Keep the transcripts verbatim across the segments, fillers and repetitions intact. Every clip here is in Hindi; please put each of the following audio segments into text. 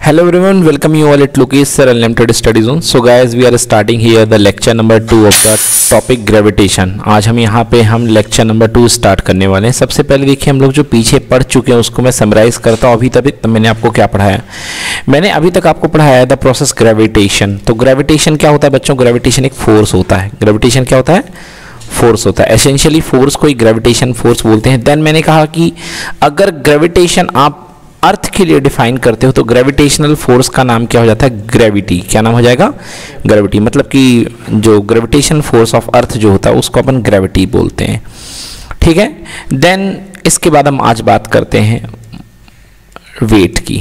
Hello everyone, welcome you all at Lokesh Sir Unlimited Study Zone. So guys, we are starting here the lecture number two of the topic gravitation. आज हम यहाँ पे हम लेक्चर नंबर टू स्टार्ट करने वाले हैं. सबसे पहले देखिए हम लोग जो पीछे पढ़ चुके हैं उसको मैं समराइज करता हूँ. अभी तक तो मैंने आपको क्या पढ़ाया, मैंने अभी तक आपको पढ़ाया है द प्रोसेस ग्रेविटेशन. तो ग्रेविटेशन क्या होता है बच्चों? ग्रेविटेशन एक फोर्स होता है. ग्रेविटेशन क्या होता है? फोर्स होता है. एसेंशियली फोर्स को ही ग्रेविटेशन फोर्स बोलते हैं. देन मैंने कहा कि अगर ग्रेविटेशन आप अर्थ के लिए डिफाइन करते हो तो ग्रेविटेशनल फोर्स का नाम क्या हो जाता है? ग्रेविटी. क्या नाम हो जाएगा? ग्रेविटी. मतलब कि जो ग्रेविटेशन फोर्स ऑफ अर्थ जो होता है उसको अपन ग्रेविटी बोलते हैं. ठीक है. देन इसके बाद हम आज बात करते हैं वेट की.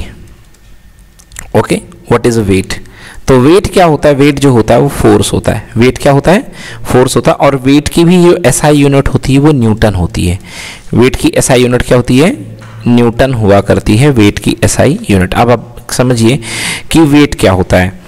Okay, what is weight? तो वेट क्या होता है? वेट जो होता है वो फोर्स होता है. वेट क्या होता है? फोर्स होता है. और वेट की भी जो एसआई यूनिट होती है वो न्यूटन होती है. वेट की एसआई यूनिट क्या होती है? न्यूटन हुआ करती है वेट की एसआई यूनिट. अब आप समझिए कि वेट क्या होता है,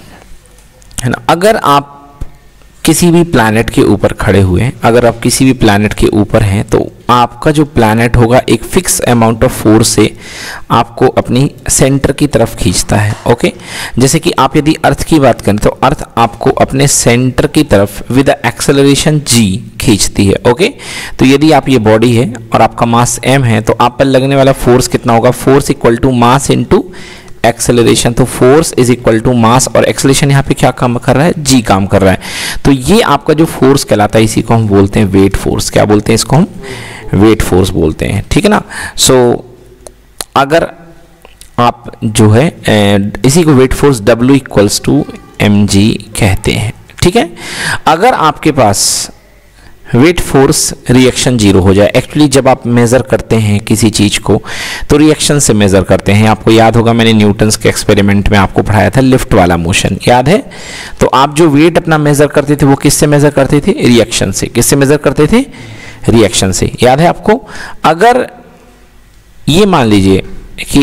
है ना. अगर आप किसी भी प्लैनेट के ऊपर खड़े हुए हैं, अगर आप किसी भी प्लैनेट के ऊपर हैं तो आपका जो प्लैनेट होगा एक फिक्स अमाउंट ऑफ फोर्स से आपको अपनी सेंटर की तरफ खींचता है. ओके, जैसे कि आप यदि अर्थ की बात करें तो अर्थ आपको अपने सेंटर की तरफ विद एक्सेलरेशन जी खींचती है. ओके, तो यदि आप ये बॉडी है और आपका मास एम है तो आप पर लगने वाला फोर्स कितना होगा? Force equal to mass into acceleration. तो force is equal to mass और एक्सेलरेशन यहाँ पे क्या काम कर रहा है? जी काम कर रहा है. तो ये आपका जो फोर्स कहलाता है इसी को हम बोलते हैं वेट फोर्स. क्या बोलते हैं इसको? हम वेट फोर्स बोलते हैं. ठीक है ना. सो so, अगर आप जो है इसी को weight force W equals to M G कहते हैं. ठीक है. अगर आपके पास वेट फोर्स रिएक्शन जीरो हो जाए, एक्चुअली जब आप मेज़र करते हैं किसी चीज़ को तो रिएक्शन से मेज़र करते हैं. आपको याद होगा मैंने न्यूटन्स के एक्सपेरिमेंट में आपको पढ़ाया था लिफ्ट वाला मोशन, याद है? तो आप जो वेट अपना मेज़र करते थे वो किससे मेज़र करते थे? रिएक्शन से. किससे मेज़र करते थे? रिएक्शन से. याद है आपको? अगर ये मान लीजिए कि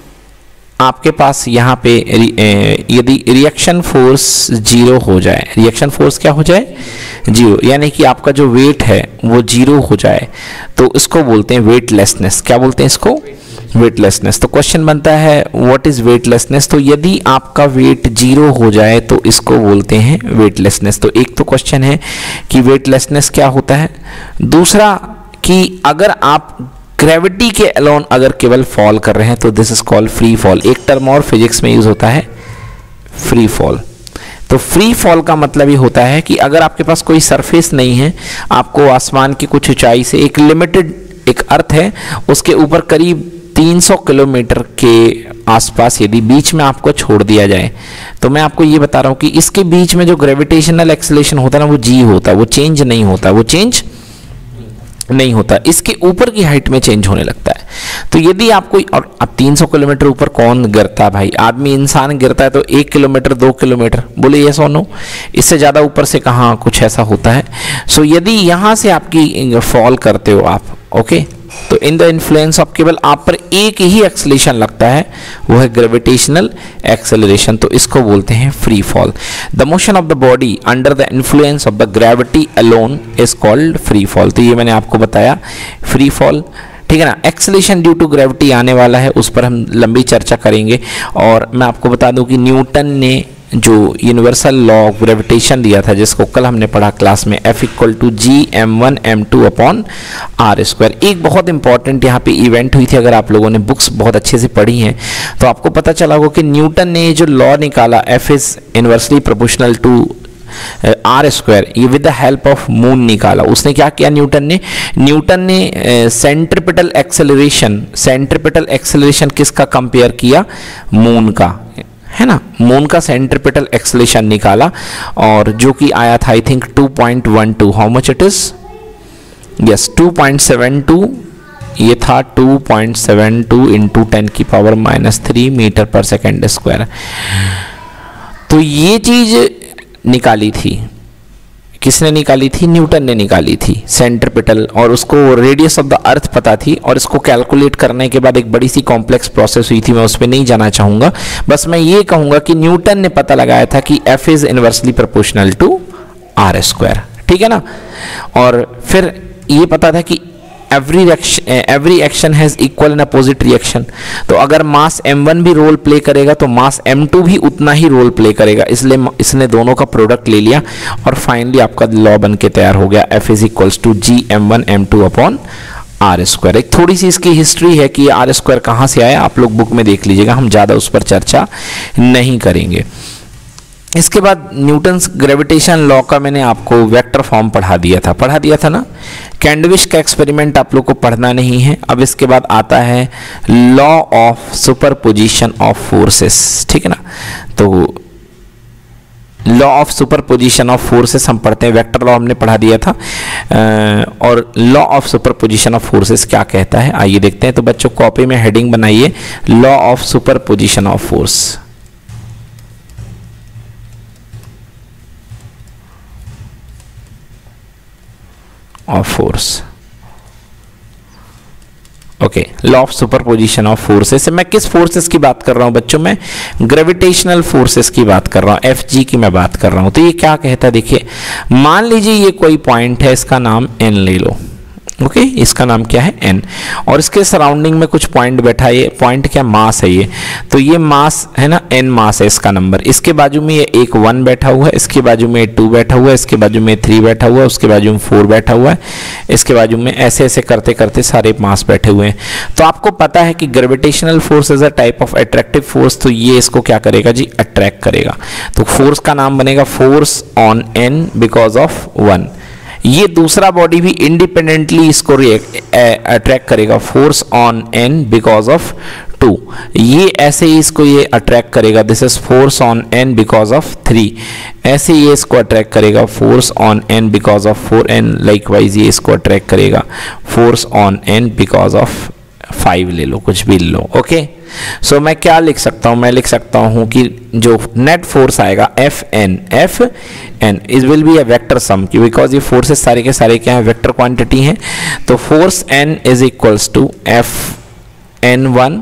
आपके पास यहाँ पे यदि रिएक्शन फोर्स जीरो हो जाए, रिएक्शन फोर्स क्या हो जाए? जीरो, यानी कि आपका जो वेट है वो जीरो हो जाए तो इसको बोलते हैं वेटलेसनेस. क्या बोलते हैं इसको? वेटलेसनेस. तो क्वेश्चन बनता है व्हाट इज वेटलेसनेस? तो यदि आपका वेट जीरो हो जाए तो इसको बोलते हैं वेटलेसनेस. तो एक तो क्वेश्चन है कि वेटलेसनेस क्या होता है. दूसरा कि अगर आप ग्रेविटी के अलोन अगर केवल फॉल कर रहे हैं तो this is called free fall. एक टर्म और फिजिक्स में यूज होता है फ्री फॉल. तो फ्री फॉल का मतलब ये होता है कि अगर आपके पास कोई सरफेस नहीं है, आपको आसमान की कुछ ऊंचाई से एक लिमिटेड एक अर्थ है उसके ऊपर करीब तीन सौ किलोमीटर के आसपास यदि बीच में आपको छोड़ दिया जाए तो मैं आपको ये बता रहा हूँ कि इसके बीच में जो ग्रेविटेशनल एक्सेलरेशन होता है ना वो जी होता है, वो चेंज नहीं होता, वो चेंज नहीं होता. इसके ऊपर की हाइट में चेंज होने लगता है. तो यदि आप कोई, और अब तीन सौ किलोमीटर ऊपर कौन गिरता है भाई? आदमी इंसान गिरता है तो एक किलोमीटर दो किलोमीटर, बोले ये सोनो, इससे ज़्यादा ऊपर से कहाँ कुछ ऐसा होता है. सो so, यदि यहाँ से आपकी फॉल करते हो आप, ओके, तो इन द इन्फ्लुएंस ऑफ केवल आप पर एक ही एक्सेलरेशन लगता है, वो है ग्रेविटेशनल एक्सेलरेशन. तो इसको बोलते हैं free fall. The motion of the body under the influence of the gravity alone is called free fall. तो ये मैंने आपको बताया फ्री फॉल. ठीक है ना. एक्सेलरेशन ड्यू टू ग्रेविटी आने वाला है, उस पर हम लंबी चर्चा करेंगे. और मैं आपको बता दूं कि न्यूटन ने जो यूनिवर्सल लॉ ऑफ ग्रेविटेशन दिया था जिसको कल हमने पढ़ा क्लास में, F equal to G M one M two upon R square. एक बहुत इंपॉर्टेंट यहाँ पे इवेंट हुई थी. अगर आप लोगों ने बुक्स बहुत अच्छे से पढ़ी हैं तो आपको पता चला होगा कि न्यूटन ने जो लॉ निकाला F is inversely proportional to R square, with the द हेल्प ऑफ मून निकाला. उसने क्या किया न्यूटन ने? न्यूटन ने सेंट्रिपिटल एक्सेलरेशन, सेंट्रिपिटल एक्सेलरेशन किसका कंपेयर किया? मून का, है ना. मून का सेंट्रिपिटल एक्सेलरेशन निकाला और जो कि आया था I think two point one two. How much it is? Yes, two point seven two. ये था two point seven two into ten की power minus three metre per second square. तो ये चीज निकाली थी. किसने निकाली थी? न्यूटन ने निकाली थी सेंट्रिपिटल. और उसको रेडियस ऑफ द अर्थ पता थी और इसको कैलकुलेट करने के बाद एक बड़ी सी कॉम्प्लेक्स प्रोसेस हुई थी. मैं उस पर नहीं जाना चाहूंगा, बस मैं ये कहूंगा कि न्यूटन ने पता लगाया था कि F is inversely proportional to R square. ठीक है ना. और फिर ये पता था कि every every action has equal and opposite reaction. तो अगर मास एम वन भी रोल प्ले करेगा तो मास एम टू भी उतना ही रोल प्ले करेगा, इसलिए इसने दोनों का प्रोडक्ट ले लिया और फाइनली आपका लॉ बन के तैयार हो गया, F is equals to G M one M two upon R square. एक थोड़ी सी इसकी हिस्ट्री है कि आर स्क्वायर कहाँ से आया, आप लोग बुक में देख लीजिएगा, हम ज़्यादा उस पर चर्चा नहीं करेंगे। इसके बाद न्यूटन्स ग्रेविटेशन लॉ का मैंने आपको वेक्टर फॉर्म पढ़ा दिया था, पढ़ा दिया था ना। कैंडविच का एक्सपेरिमेंट आप लोग को पढ़ना नहीं है। अब इसके बाद आता है law of superposition of forces, ठीक है ना। तो law of superposition of forces हम पढ़ते हैं, वेक्टर लॉ हमने पढ़ा दिया था। और law of superposition of forces क्या कहता है आइए देखते हैं। तो बच्चों कॉपी में हेडिंग बनाइए, law of superposition of force. Of force, okay, law of superposition of forces. मैं किस फोर्सेस की बात कर रहा हूं बच्चों, मैं ग्रेविटेशनल फोर्सेस की बात कर रहा हूं, एफ जी की मैं बात कर रहा हूं। तो ये क्या कहता है देखिए, मान लीजिए ये कोई पॉइंट है, इसका नाम एन ले लो, ओके okay, इसका नाम क्या है एन, और इसके सराउंडिंग में कुछ पॉइंट बैठा है, ये पॉइंट क्या मास है ये, तो ये मास है ना, एन मास है इसका नंबर। इसके बाजू में ये एक वन बैठा हुआ है, इसके बाजू में टू बैठा हुआ है, इसके बाजू में थ्री बैठा हुआ है, उसके बाजू में फोर बैठा हुआ है, इसके बाजू में ऐसे ऐसे करते करते सारे मास बैठे हुए हैं। तो आपको पता है कि gravitational force is a type of attractive force, तो ये इसको क्या करेगा जी, अट्रैक्ट करेगा। तो फोर्स का नाम बनेगा force on N because of one. ये दूसरा बॉडी भी इंडिपेंडेंटली इसको अट्रैक्ट करेगा, force on N because of two. ये ऐसे ही इसको ये अट्रैक्ट करेगा, this is force on N because of three. ऐसे ये इसको अट्रैक्ट करेगा, force on N because of four, and likewise ये इसको अट्रैक्ट करेगा, force on N because of five. ले लो, कुछ भी लो, ओके। सो मैं क्या लिख सकता हूं, मैं लिख सकता हूं कि जो नेट फोर्स आएगा F N, F N is will be a vector sum, because ये फोर्सेस सारे के सारे क्या है, वेक्टर क्वांटिटी हैं। तो force N is equals to F N one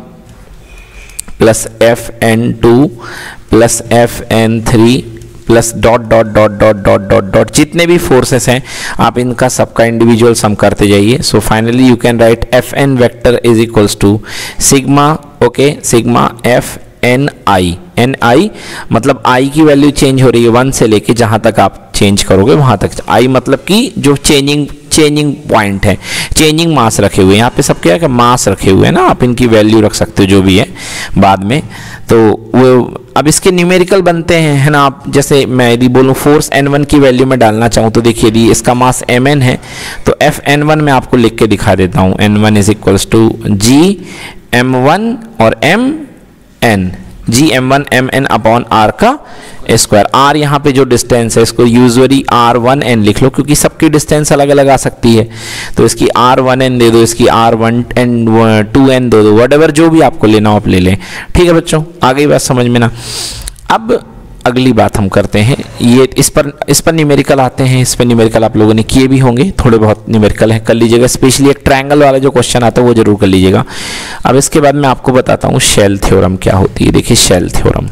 plus F N two plus F N three plus dot dot dot dot dot dot dot, जितने भी फोर्सेस हैं आप इनका सबका इंडिविजुअल सम करते जाइए। So finally you can write F N vector is equals to sigma, okay, sigma F N I. N I मतलब आई की वैल्यू चेंज हो रही है वन से लेके जहां तक आप चेंज करोगे वहां तक। आई मतलब कि जो चेंजिंग चेंजिंग पॉइंट है, चेंजिंग मास रखे हुए हैं यहाँ पे, सब क्या है मास रखे हुए हैं ना, आप इनकी वैल्यू रख सकते हो जो भी है बाद में। तो वो अब इसके न्यूमेरिकल बनते हैं, है ना। आप जैसे मैं यदि बोलूँ फोर्स एन वन की वैल्यू में डालना चाहूँ तो देखिए यदि इसका मास एम एन है तो एफ एन वन मैं आपको लिख के दिखा देता हूँ, N one is equals to G M one और M N, G M one M N upon are का स्क्वायर। आर यहाँ पे जो डिस्टेंस है इसको यूजुअली आर वन एन लिख लो, क्योंकि सबकी डिस्टेंस अलग अलग आ सकती है। तो इसकी आर वन एन दे दो, इसकी R one N two N दे दो, वट एवर जो भी आपको लेना हो आप ले लें, ठीक है बच्चों, आ गई बात समझ में ना। अब अगली बात हम करते हैं, ये इस पर इस पर न्यूमेरिकल आते हैं, इस पर न्यूमेरिकल आप लोगों ने किए भी होंगे, थोड़े बहुत न्यूमेरिकल है, कर लीजिएगा। स्पेशली एक ट्रायंगल वाला जो क्वेश्चन आता है वो जरूर कर लीजिएगा। अब इसके बाद मैं आपको बताता हूँ शेल थ्योरम क्या होती है। देखिए shell theorem,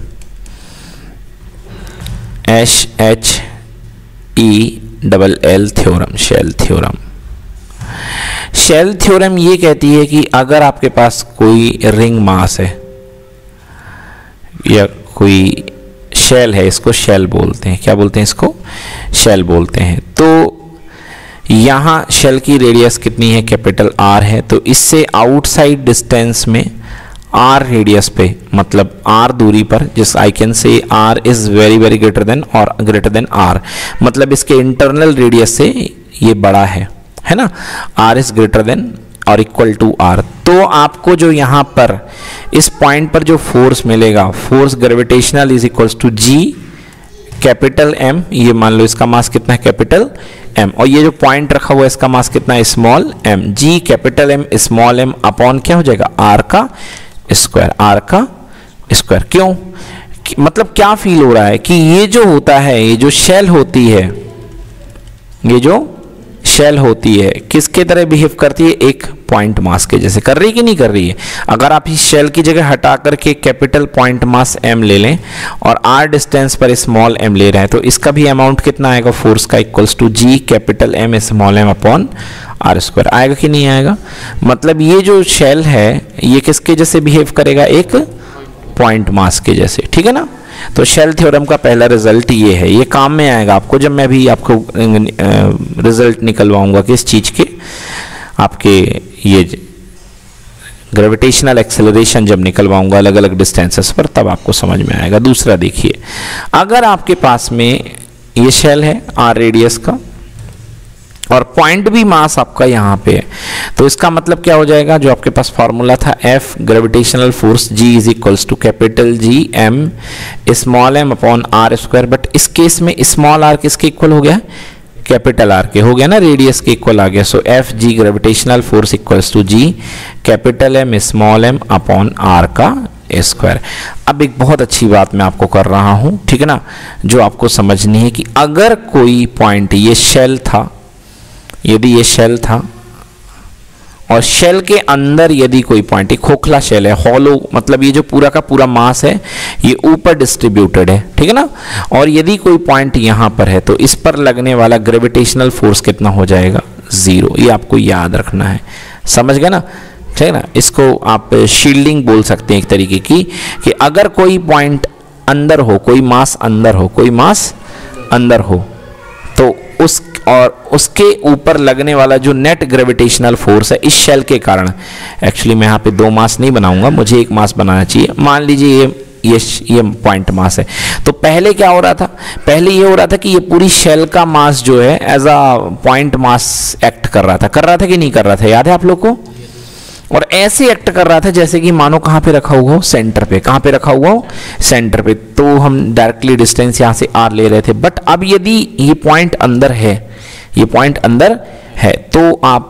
H H E double L theorem, shell theorem. Shell theorem ये कहती है कि अगर आपके पास कोई रिंग मास है या कोई शेल है, इसको शेल बोलते हैं, क्या बोलते हैं इसको, शेल बोलते हैं। तो यहाँ शेल की रेडियस कितनी है, कैपिटल आर है। तो इससे आउटसाइड डिस्टेंस में आर रेडियस पे, मतलब आर दूरी पर, जिस आई कैन से R is very very greater than or greater than R, मतलब इसके इंटरनल रेडियस से ये बड़ा है, है ना, R is greater than or equal to R. तो आपको जो यहाँ पर इस पॉइंट पर जो फोर्स मिलेगा, force gravitational is equals to G capital M, ये मान लो इसका मास कितना है कैपिटल एम, और ये जो पॉइंट रखा हुआ है इसका मास कितना है small M, G capital M small M upon क्या हो जाएगा आर का स्क्वायर, आर का स्क्वायर। क्यों, मतलब क्या फील हो रहा है कि ये जो होता है, ये जो शेल होती है, ये जो शेल होती है किसके तरह बिहेव करती है, एक पॉइंट मास के जैसे। कर रही है कि नहीं कर रही है? अगर आप इस शेल की जगह हटा करके कैपिटल पॉइंट मास m ले लें और r डिस्टेंस पर स्मॉल m ले रहे हैं, तो इसका भी अमाउंट कितना आएगा फोर्स का, equals to g capital M small m upon R square. आएगा कि नहीं आएगा? मतलब ये जो शेल है ये किसके जैसे बिहेव करेगा, एक पॉइंट मास के जैसे, ठीक है ना। तो शेल थ्योरम का पहला रिजल्ट ये है, ये काम में आएगा आपको जब मैं भी आपको रिजल्ट निकलवाऊंगा किस चीज के, आपके ये ग्रेविटेशनल एक्सेलरेशन जब निकलवाऊंगा अलग अलग डिस्टेंसेस पर, तब आपको समझ में आएगा। दूसरा देखिए, अगर आपके पास में ये शेल है आर रेडियस का और पॉइंट भी मास आपका यहाँ पे है, तो इसका मतलब क्या हो जाएगा, जो आपके पास फॉर्मूला था F gravitational force G is equals to capital G M small m upon R square. But इस केस में स्मॉल r किसके इक्वल हो गया, कैपिटल R के हो गया ना, रेडियस के इक्वल आ गया। So F G gravitational force equals to G capital M small m upon R का स्क्वायर। अब एक बहुत अच्छी बात मैं आपको कर रहा हूं, ठीक है ना, जो आपको समझनी है कि अगर कोई पॉइंट, ये शेल था, यदि ये शेल था और शेल के अंदर यदि कोई पॉइंट, एक खोखला शेल है, हॉलो, मतलब ये जो पूरा का पूरा मास है ये ऊपर डिस्ट्रीब्यूटेड है, ठीक है ना, और यदि कोई पॉइंट यहां पर है तो इस पर लगने वाला ग्रेविटेशनल फोर्स कितना हो जाएगा, जीरो। ये आपको याद रखना है, समझ गए ना, ठीक है ना। इसको आप शील्डिंग बोल सकते हैं एक तरीके की, कि अगर कोई पॉइंट अंदर हो, कोई मास अंदर हो, कोई मास अंदर हो, तो उस और उसके ऊपर लगने वाला जो नेट ग्रेविटेशनल फोर्स है इस शेल के कारण, एक्चुअली मैं यहाँ पे दो मास नहीं बनाऊंगा, मुझे एक मास बनाना चाहिए। मान लीजिए ये ये ये पॉइंट मास है, तो पहले क्या हो रहा था, पहले ये हो रहा था कि ये पूरी शेल का मास जो है as a point mass act कर रहा था, कर रहा था कि नहीं कर रहा था, याद है आप लोग को? और ऐसे एक्ट कर रहा था जैसे कि मानो कहाँ पे रखा हुआ हो, सेंटर पे। कहाँ पे रखा हुआ हो, सेंटर पे। तो हम डायरेक्टली डिस्टेंस यहाँ से आर ले रहे थे। बट अब यदि ये पॉइंट अंदर है, ये पॉइंट अंदर है, तो आप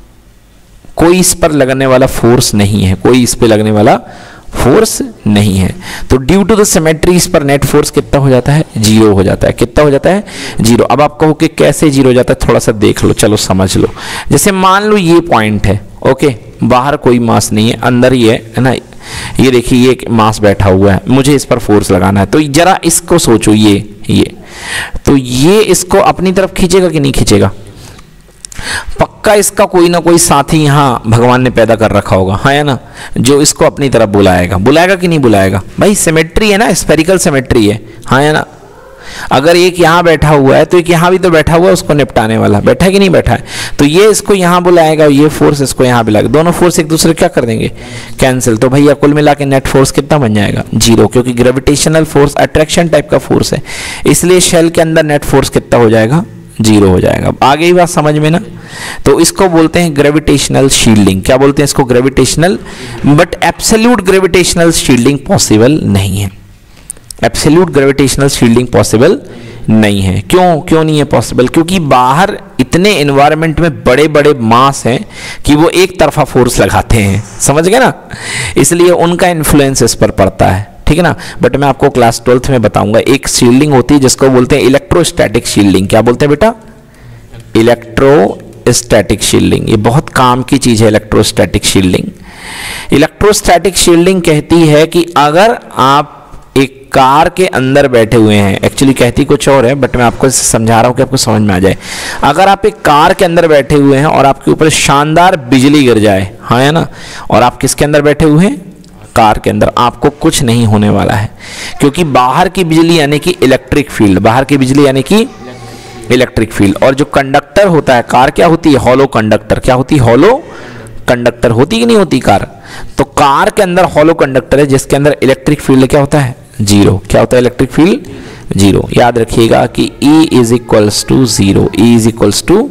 कोई इस पर लगने वाला फोर्स नहीं है, कोई इस पे लगने वाला फोर्स नहीं है। तो ड्यू टू द सिमेट्री इस पर नेट फोर्स कितना हो जाता है, जीरो हो जाता है। कितना हो जाता है, जीरो। अब आप कहो कि कैसे जीरो हो जाता है, थोड़ा सा देख लो, चलो समझ लो। जैसे मान लो ये पॉइंट है, ओके, बाहर कोई मास नहीं है, अंदर ही है ना, ये देखिए ये एक मास बैठा हुआ है, मुझे इस पर फोर्स लगाना है। तो जरा इसको सोचो, ये ये तो ये इसको अपनी तरफ खींचेगा कि नहीं खींचेगा, पक्का इसका कोई ना कोई साथी यहाँ भगवान ने पैदा कर रखा होगा, हाँ या ना, जो इसको अपनी तरफ बुलाएगा। बुलाएगा कि नहीं बुलाएगा भाई, सिमेट्री है ना, स्फेरिकल सिमेट्री है, हाँ या ना। अगर एक यहाँ बैठा हुआ है तो एक यहाँ भी तो बैठा हुआ है उसको निपटाने वाला, बैठा है कि नहीं बैठा है, तो ये इसको यहाँ बुलाएगा, ये फोर्स इसको यहाँ बुलाएगा, दोनों फोर्स एक दूसरे क्या कर देंगे, कैंसिल। तो भैया कुल मिला के नेट फोर्स कितना बन जाएगा, जीरो, क्योंकि ग्रेविटेशनल फोर्स अट्रैक्शन टाइप का फोर्स है, इसलिए शेल के अंदर नेट फोर्स कितना हो जाएगा, जीरो हो जाएगा। आगे ही बात समझ में ना। तो इसको बोलते हैं ग्रेविटेशनल शील्डिंग। क्या बोलते हैं इसको, gravitational. But absolute gravitational shielding possible नहीं है, एब्सोल्यूट ग्रेविटेशनल शील्डिंग पॉसिबल नहीं है। क्यों क्यों नहीं है पॉसिबल, क्योंकि बाहर इतने एनवायरनमेंट में बड़े बड़े मास हैं कि वो एक तरफा फोर्स लगाते हैं, समझ गए ना, इसलिए उनका इन्फ्लुएंस इस पर पड़ता है, ठीक है ना। बट मैं आपको क्लास ट्वेल्थ में बताऊंगा, एक शील्डिंग होती है जिसको बोलते हैं इलेक्ट्रोस्टैटिक शील्डिंग। क्या बोलते हैं बेटा, इलेक्ट्रोस्टैटिक शील्डिंग। ये बहुत काम की चीज है इलेक्ट्रोस्टैटिक शील्डिंग। इलेक्ट्रोस्टैटिक शील्डिंग कहती है कि अगर आप एक कार के अंदर बैठे हुए हैं, एक्चुअली कहती कुछ और है बट मैं आपको समझा रहा हूं कि आपको समझ में आ जाए। अगर आप एक कार के अंदर बैठे हुए हैं और आपके ऊपर शानदार बिजली गिर जाए, हाँ है ना, और आप किसके अंदर बैठे हुए हैं, कार के अंदर, आपको कुछ नहीं होने वाला है, क्योंकि बाहर की बिजली यानी कि इलेक्ट्रिक फील्ड, बाहर की बिजली यानी कि इलेक्ट्रिक फील्ड, और जो कंडक्टर होता है, कार क्या होती है, हॉलो कंडक्टर। क्या होती है, हॉलो कंडक्टर होती कि नहीं होती कार। तो कार के अंदर हॉलो कंडक्टर है जिसके अंदर इलेक्ट्रिक फील्ड क्या होता है, जीरो। क्या होता है, इलेक्ट्रिक फील्ड जीरो। याद रखिएगा कि E is equals to zero, E is equals to,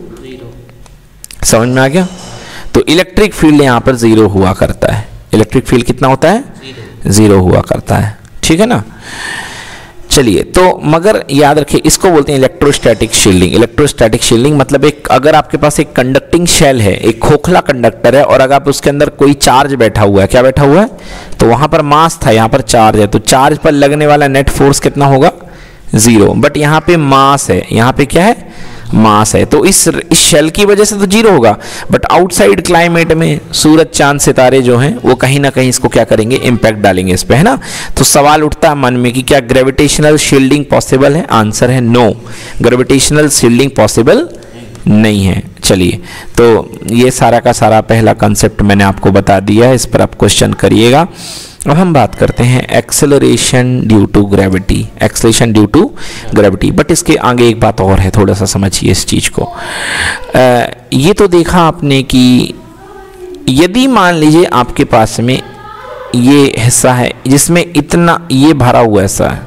समझ में आ गया। तो इलेक्ट्रिक फील्ड यहां पर जीरो हुआ करता है, इलेक्ट्रिक फील्ड कितना होता है, जीरो हुआ करता है, ठीक है ना। चलिए, तो मगर याद रखिए इसको बोलते हैं इलेक्ट्रोस्टैटिक शील्डिंग। इलेक्ट्रोस्टैटिक शील्डिंग मतलब एक, अगर आपके पास एक कंडक्टिंग शेल है, एक खोखला कंडक्टर है, और अगर आप उसके अंदर कोई चार्ज बैठा हुआ है, क्या बैठा हुआ है, तो वहां पर मास था, यहाँ पर चार्ज है, तो चार्ज पर लगने वाला नेट फोर्स कितना होगा, जीरो। बट यहाँ पे मास है, यहाँ पे क्या है, मास है, तो इस इस शेल की वजह से तो जीरो होगा, बट आउटसाइड क्लाइमेट में सूरज चांद सितारे जो हैं वो कहीं ना कहीं इसको क्या करेंगे, इम्पैक्ट डालेंगे इस पे, है ना। तो सवाल उठता है मन में कि क्या ग्रेविटेशनल शील्डिंग पॉसिबल है? आंसर है नो, ग्रेविटेशनल शील्डिंग पॉसिबल नहीं है। चलिए, तो ये सारा का सारा पहला कंसेप्ट मैंने आपको बता दिया है, इस पर आप क्वेश्चन करिएगा। अब हम बात करते हैं acceleration due to gravity, acceleration due to gravity. But इसके आगे एक बात और है, थोड़ा सा समझिए इस चीज़ को। आ, ये तो देखा आपने कि यदि मान लीजिए आपके पास में ये हिस्सा है जिसमें इतना ये भरा हुआ हिस्सा है,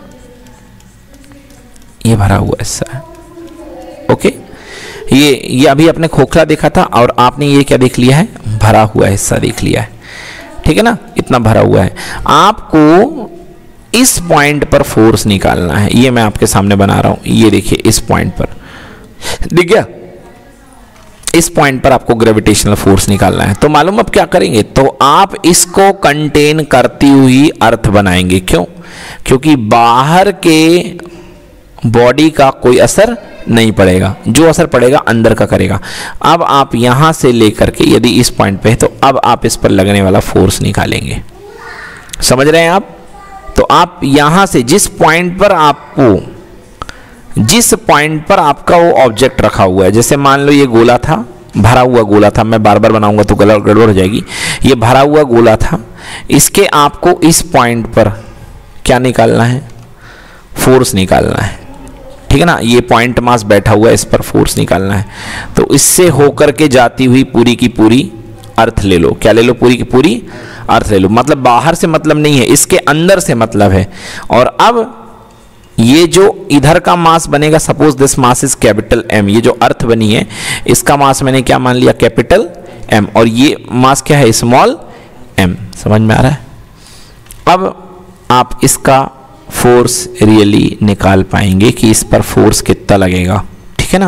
ये भरा हुआ हिस्सा है, ओके, ये ये अभी आपने खोखला देखा था और आपने ये क्या देख लिया है, भरा हुआ हिस्सा देख लिया है, ठीक है ना, इतना भरा हुआ है। आपको इस पॉइंट पर फोर्स निकालना है, ये मैं आपके सामने बना रहा हूं, ये देखिए इस पॉइंट पर, दिख गया, इस पॉइंट पर आपको ग्रेविटेशनल फोर्स निकालना है। तो मालूम अब क्या करेंगे, तो आप इसको कंटेन करती हुई अर्थ बनाएंगे। क्यों? क्योंकि बाहर के बॉडी का कोई असर नहीं पड़ेगा, जो असर पड़ेगा अंदर का करेगा। अब आप यहां से लेकर के यदि इस पॉइंट पे है तो अब आप इस पर लगने वाला फोर्स निकालेंगे, समझ रहे हैं आप। तो आप यहां से जिस पॉइंट पर आपको, जिस पॉइंट पर आपका वो ऑब्जेक्ट रखा हुआ है, जैसे मान लो ये गोला था, भरा हुआ गोला था, मैं बार बार बनाऊंगा तो गलत गड़बड़ हो जाएगी, ये भरा हुआ गोला था, इसके आपको इस पॉइंट पर क्या निकालना है, फोर्स निकालना है, ठीक है ना। ये पॉइंट मास बैठा हुआ है, इस पर फोर्स निकालना है। तो इससे होकर के जाती हुई पूरी की पूरी अर्थ ले लो, क्या ले लो, पूरी की पूरी अर्थ ले लो। मतलब बाहर से मतलब नहीं है, इसके अंदर से मतलब है। और अब ये जो इधर का मास बनेगा, suppose this mass is capital M, ये जो अर्थ बनी है इसका मास मैंने क्या मान लिया, कैपिटल एम, और ये मास क्या है, स्मॉल एम। समझ में आ रहा है? अब आप इसका फोर्स रियली निकाल पाएंगे कि इस पर फोर्स कितना लगेगा, ठीक है ना,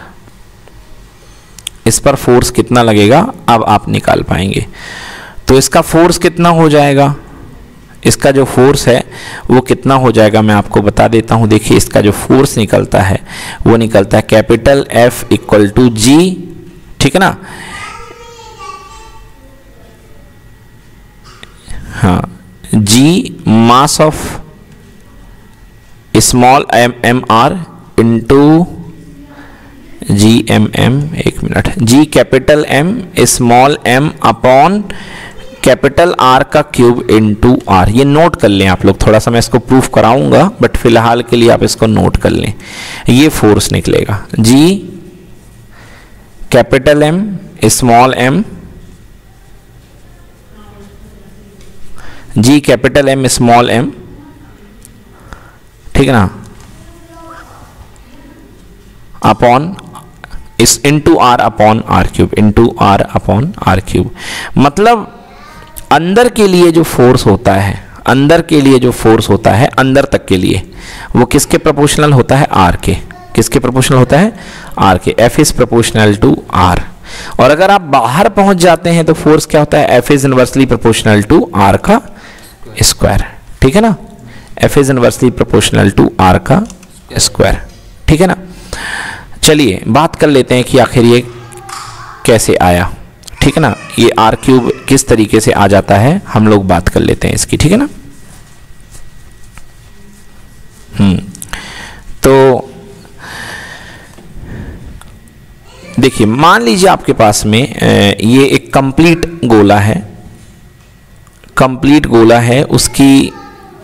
इस पर फोर्स कितना लगेगा अब आप निकाल पाएंगे। तो इसका फोर्स कितना हो जाएगा, इसका जो फोर्स है वो कितना हो जाएगा मैं आपको बता देता हूं। देखिए इसका जो फोर्स निकलता है वो निकलता है capital F equal to G, ठीक है ना। हाँ, G mass of small M M R into G M M, एक minute, G capital M small M upon capital R का क्यूब इंटू आर। ये नोट कर लें आप लोग, थोड़ा सा मैं इसको प्रूफ कराऊंगा बट फिलहाल के लिए आप इसको नोट कर लें। ये फोर्स निकलेगा G capital M small M, G capital M small M, ठीक है ना, अपॉन इस into R upon R cube, into R upon R cube. मतलब अंदर के लिए जो फोर्स होता है, अंदर के लिए जो फोर्स होता है अंदर तक के लिए, वो किसके प्रोपोर्शनल होता है, आर के। किसके प्रोपोर्शनल होता है, आर के। F is proportional to R. और अगर आप बाहर पहुंच जाते हैं तो फोर्स क्या होता है, F is inversely proportional to R का स्क्वायर, ठीक है ना। F is inversely proportional to R का स्क्वायर, ठीक है ना। चलिए बात कर लेते हैं कि आखिर ये कैसे आया, ठीक है ना। ये आर क्यूब किस तरीके से आ जाता है हम लोग बात कर लेते हैं इसकी, ठीक है ना। हम्म तो देखिए मान लीजिए आपके पास में ये एक कंप्लीट गोला है, कंप्लीट गोला है, उसकी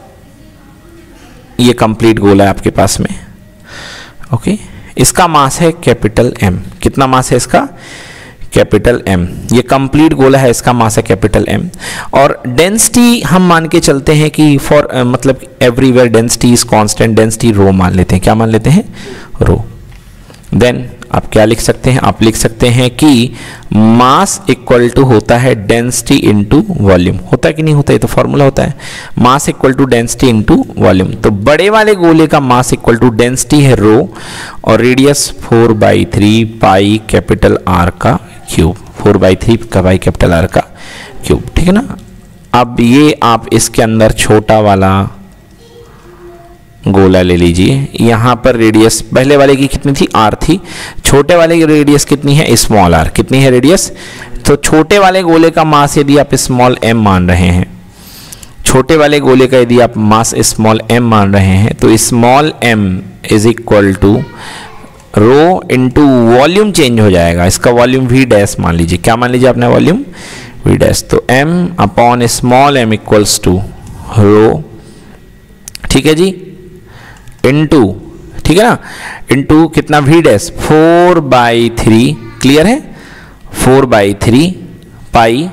ये कंप्लीट गोला है आपके पास में, ओके। इसका मास है कैपिटल एम। कितना मास है इसका, कैपिटल एम। ये कंप्लीट गोला है, इसका मास है कैपिटल एम। और डेंसिटी हम मान के चलते हैं कि फॉर uh, मतलब everywhere density is constant, density rho मान लेते हैं। क्या मान लेते हैं, रो। देन आप क्या लिख सकते हैं, आप लिख सकते हैं कि मास इक्वल टू होता है डेंसिटी इनटू वॉल्यूम। होता है कि नहीं होता, ये तो फॉर्मूला होता है, mass equal to density into volume. तो बड़े वाले गोले का मास इक्वल टू डेंसिटी है रो और radius four by three pi capital R का क्यूब, फोर बाई थ्री का बाई कैपिटल आर का क्यूब, ठीक है ना। अब ये आप इसके अंदर छोटा वाला गोला ले लीजिए, यहाँ पर रेडियस पहले वाले की कितनी थी, आर थी, छोटे वाले की रेडियस कितनी है, स्मॉल आर। कितनी है रेडियस? तो छोटे वाले गोले का मास यदि आप स्मॉल एम मान रहे हैं, छोटे वाले गोले का यदि आप मास स्मॉल एम मान रहे हैं, तो small M is equal to rho into volume change हो जाएगा, इसका वॉल्यूम वी डैश मान लीजिए। क्या मान लीजिए आपने वॉल्यूम? V dash. तो M upon small M equals to rho, ठीक है जी, इंटू, ठीक है ना, इंटू कितना, V dash four by three, clear है, four by three pi,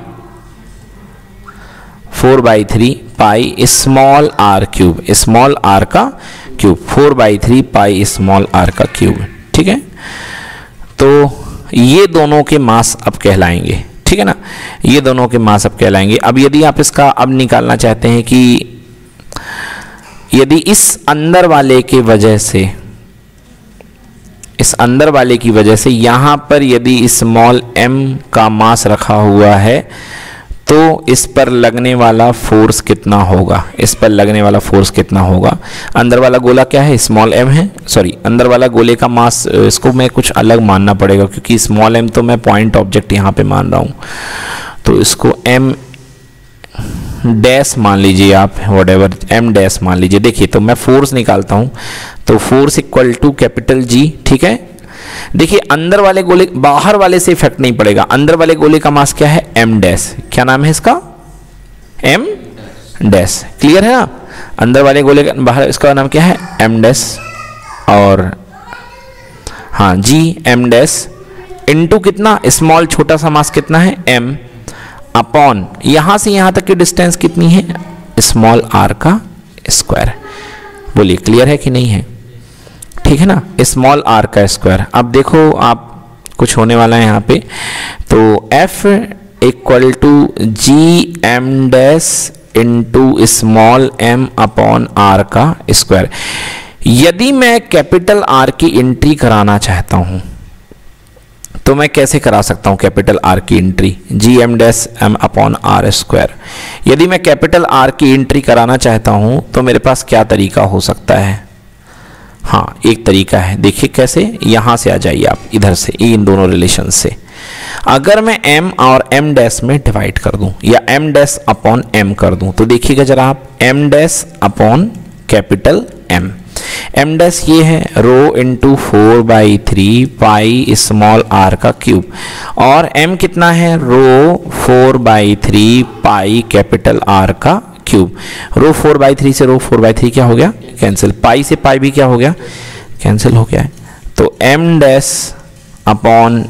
four by three pi small R cube, small R का cube, four by three pi small R का क्यूब, ठीक है। तो ये दोनों के मास अब कहलाएंगे, ठीक है ना, ये दोनों के मास अब कहलाएंगे। अब यदि आप इसका अब निकालना चाहते हैं कि यदि इस अंदर वाले के वजह से, इस अंदर वाले की वजह से यहां पर यदि स्मॉल एम का मास रखा हुआ है, तो इस पर लगने वाला फोर्स कितना होगा, इस पर लगने वाला फोर्स कितना होगा। अंदर वाला गोला क्या है, स्मॉल एम है, सॉरी अंदर वाला गोले का मास, इसको मैं कुछ अलग मानना पड़ेगा क्योंकि स्मॉल एम तो मैं पॉइंट ऑब्जेक्ट यहाँ पे मान रहा हूँ, तो इसको एम डैश मान लीजिए आप, वट एवर एम डैश मान लीजिए। देखिए तो मैं फोर्स निकालता हूँ, तो force equal to capital G, ठीक है। देखिए अंदर वाले गोले, बाहर वाले से इफेक्ट नहीं पड़ेगा, अंदर वाले गोले का मास क्या है, एम डैश, क्या नाम है इसका, एम डैश, क्लियर है ना, अंदर वाले गोले का, बाहर इसका नाम क्या है, एम डैश, और हाँ जी एम डैश इंटू कितना, स्मॉल छोटा सा मास कितना है, एम, अपॉन यहां से यहां तक की डिस्टेंस कितनी है, स्मॉल आर का स्क्वायर। बोलिए क्लियर है कि नहीं है, ठीक है ना, स्मॉल आर का स्क्वायर। अब देखो आप कुछ होने वाला है यहाँ पे, तो F equal to G M dash into small M upon are का स्क्वायर। यदि मैं कैपिटल आर की एंट्री कराना चाहता हूं तो मैं कैसे करा सकता हूं कैपिटल आर की entry, G M dash M upon R square. यदि मैं कैपिटल आर की एंट्री कराना चाहता हूं तो मेरे पास क्या तरीका हो सकता है, हाँ एक तरीका है, देखिए कैसे, यहां से आ जाइए आप इधर से, इन दोनों रिलेशन से। अगर मैं m और m डैश में डिवाइड कर दूं या m डैश अपॉन m कर दूं, तो देखिएगा जरा आप, m dash upon capital m, m dash ये है rho into four by three pi small r का क्यूब, और m कितना है, rho four by three pi capital R का cube. Rho four by three से रो फोर बाई थ्री क्या हो गया, कैंसिल, पाई से पाई भी क्या हो गया, कैंसिल हो गया है। तो m dash upon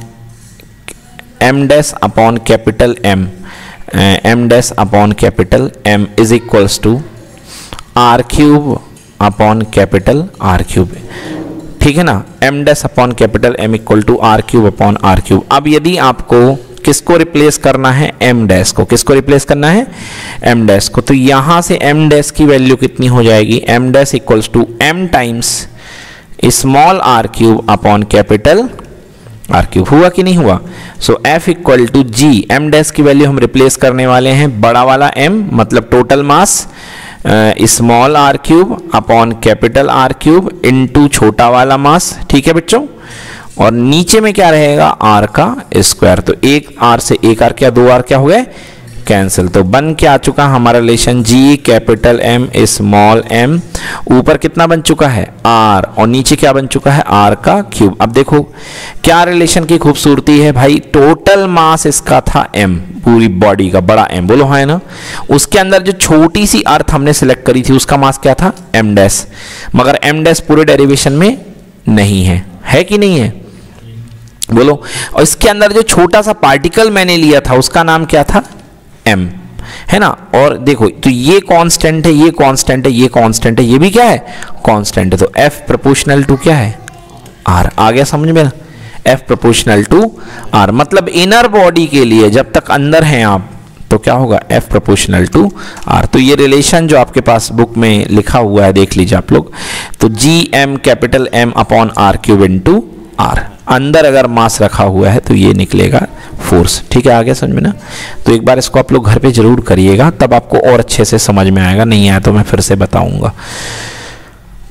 m dash upon capital m, m dash upon capital m is equals to r cube upon capital R cube, ठीक है ना, m dash upon capital m equal to R cube upon R cube. अब यदि आपको किसको रिप्लेस करना है, m डैश को, किसको रिप्लेस करना है, m डैश को, तो यहां से m डैश की वैल्यू कितनी हो जाएगी, m dash equals to m times small r cube upon capital R cube. हुआ कि नहीं हुआ, so f equal to g, m dash की वैल्यू हम रिप्लेस करने वाले हैं बड़ा वाला m, मतलब total mass small R cube upon capital R cube into छोटा वाला मास, ठीक है बच्चों, और नीचे में क्या रहेगा, आर का स्क्वायर। तो एक आर से एक आर क्या, दो आर क्या हो गए, कैंसिल। तो बन के आ चुका हमारा relation G capital M small M, ऊपर कितना बन चुका है, आर, और नीचे क्या बन चुका है, आर का क्यूब। अब देखो क्या रिलेशन की खूबसूरती है भाई, टोटल मास इसका था एम, पूरी बॉडी का बड़ा एम, बोलो हाँ है ना, उसके अंदर जो छोटी सी अर्थ हमने सिलेक्ट करी थी उसका मास क्या था, एम डैश, मगर एम डैश पूरे डेरिवेशन में नहीं है, है कि नहीं है, बोलो। और इसके अंदर जो छोटा सा पार्टिकल मैंने लिया था उसका नाम क्या था, m, है ना। और देखो तो ये कांस्टेंट है, ये कांस्टेंट है, ये कांस्टेंट है, ये भी क्या है, कांस्टेंट है। तो f प्रोपोर्शनल टू क्या है, r। आ गया समझ में ना, f प्रोपोर्शनल टू r, मतलब इनर बॉडी के लिए जब तक अंदर हैं आप तो क्या होगा, f प्रोपोर्शनल टू r। तो ये रिलेशन जो आपके पास बुक में लिखा हुआ है देख लीजिए आप लोग, तो G M capital m upon R cube into R, अंदर अगर मास रखा हुआ है तो ये निकलेगा फोर्स, ठीक है, आ गया समझ में ना। तो एक बार इसको आप लोग घर पे जरूर करिएगा, तब आपको और अच्छे से समझ में आएगा, नहीं आया तो मैं फिर से बताऊंगा,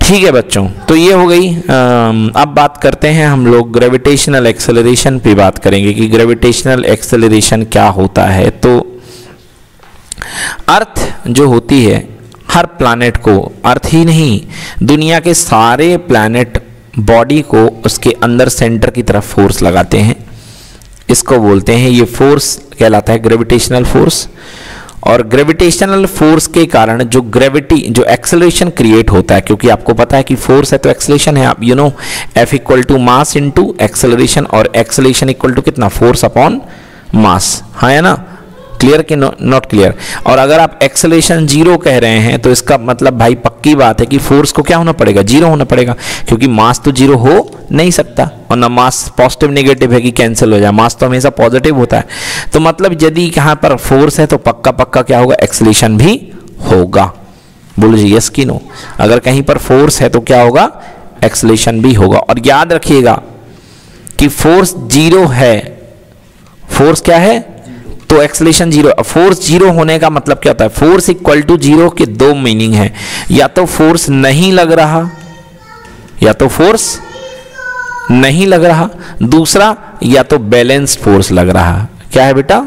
ठीक है बच्चों, तो ये हो गई। अब बात करते हैं हम लोग ग्रेविटेशनल एक्सेलरेशन पे बात करेंगे कि ग्रेविटेशनल एक्सेलरेशन क्या होता है। तो अर्थ जो होती है, हर प्लैनेट को, अर्थ ही नहीं दुनिया के सारे प्लैनेट बॉडी को उसके अंदर सेंटर की तरफ फोर्स लगाते हैं। इसको बोलते हैं, ये फोर्स कहलाता है ग्रेविटेशनल फोर्स। और ग्रेविटेशनल फोर्स के कारण जो ग्रेविटी जो एक्सेलरेशन क्रिएट होता है, क्योंकि आपको पता है कि फोर्स है तो एक्सेलरेशन है, आप you know F equal to mass into acceleration, और एक्सेलरेशन इक्वल टू कितना, फोर्स अपॉन मास, हाँ है ना, क्लियर कि नॉट क्लियर। और अगर आप एक्सेलरेशन जीरो कह रहे हैं तो इसका मतलब भाई पक्की बात है कि फोर्स को क्या होना पड़ेगा, जीरो होना पड़ेगा, क्योंकि मास तो जीरो हो नहीं सकता, और ना मास पॉजिटिव नेगेटिव है कि कैंसिल हो जाए, मास तो हमेशा पॉजिटिव होता है। तो मतलब यदि यहाँ पर फोर्स है तो पक्का पक्का क्या होगा, एक्सेलरेशन भी होगा। बोलो जी यस कि नो। अगर कहीं पर फोर्स है तो क्या होगा, एक्सेलरेशन भी होगा। और याद रखिएगा कि फोर्स जीरो है, फोर्स क्या है तो एक्सेलरेशन जीरो। फोर्स जीरो होने का मतलब क्या होता है, फोर्स इक्वल टू जीरो के दो मीनिंग है, या तो फोर्स नहीं लग रहा, या तो फोर्स नहीं लग रहा, दूसरा या तो बैलेंस्ड फोर्स लग रहा। क्या है बेटा,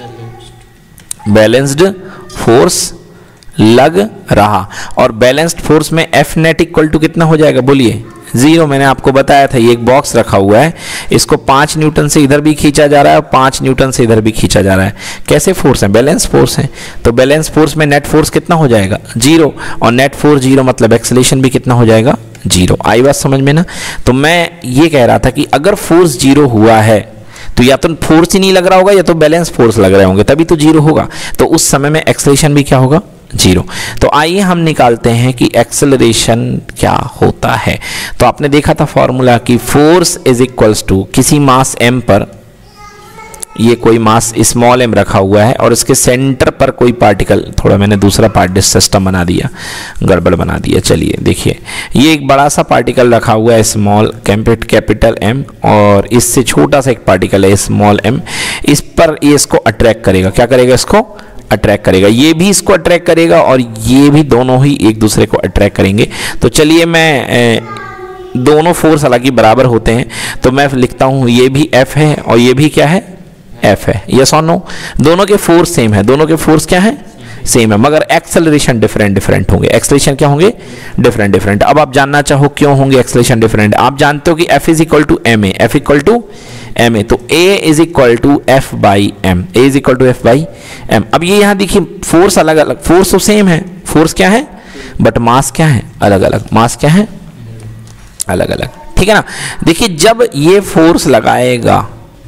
बैलेंस्ड फोर्स लग रहा। और बैलेंस्ड फोर्स में एफ नेट इक्वल टू कितना हो जाएगा, बोलिए जीरो। मैंने आपको बताया था, ये एक बॉक्स रखा हुआ है, इसको पांच न्यूटन से इधर भी खींचा जा रहा है और पांच न्यूटन से इधर भी खींचा जा रहा है। कैसे फोर्स है, बैलेंस फोर्स है। तो बैलेंस फोर्स में नेट फोर्स कितना हो जाएगा, जीरो, और नेट फोर्स जीरो मतलब एक्सेलरेशन भी कितना हो जाएगा, जीरो। आई बात समझ में ना। तो मैं ये कह रहा था कि अगर फोर्स जीरो हुआ है तो या तो फोर्स ही नहीं लग रहा होगा, या तो बैलेंस फोर्स लग रहे होंगे, तभी तो जीरो होगा। तो उस समय में एक्सेलरेशन भी क्या होगा, जीरो। तो आइए हम निकालते हैं कि एक्सेलरेशन क्या होता है। तो आपने देखा था फॉर्मूला कि फोर्स इज इक्वल्स टू किसी मास m पर, ये कोई मास स्मॉल m रखा हुआ है और इसके सेंटर पर कोई पार्टिकल, थोड़ा मैंने दूसरा पार्ट सिस्टम बना दिया, गड़बड़ बना दिया। चलिए देखिए, ये एक बड़ा सा पार्टिकल रखा हुआ है स्मॉल कैपिटल m, और इससे छोटा सा एक पार्टिकल है स्मॉल m। इस पर ये इसको अट्रैक्ट करेगा, क्या करेगा, इसको अट्रैक्ट करेगा, ये भी इसको अट्रैक्ट करेगा और ये भी, दोनों ही एक दूसरे को अट्रैक्ट करेंगे। तो चलिए मैं ए, दोनों फोर्स हालांकि बराबर होते हैं, तो मैं लिखता हूं ये भी F है और ये भी क्या है, F है। यस और नो, दोनों के फोर्स सेम है, दोनों के फोर्स क्या है, सेम है, मगर एक्सेलरेशन डिफरेंट डिफरेंट होंगे। एक्सेलरेशन क्या होंगे, डिफरेंट डिफरेंट। अब आप जानना चाहो क्यों होंगे एक्सेलरेशन डिफरेंट। आप जानते हो कि F is equal to M A, F equal to M A, तो A is equal to F by M, A is equal to F by M. अब ये यहाँ देखिए फोर्स अलग अलग, फोर्स तो सेम है, फोर्स क्या है, बट मास क्या है, अलग अलग, मास क्या है, अलग अलग, ठीक है ना। देखिए जब ये फोर्स लगाएगा,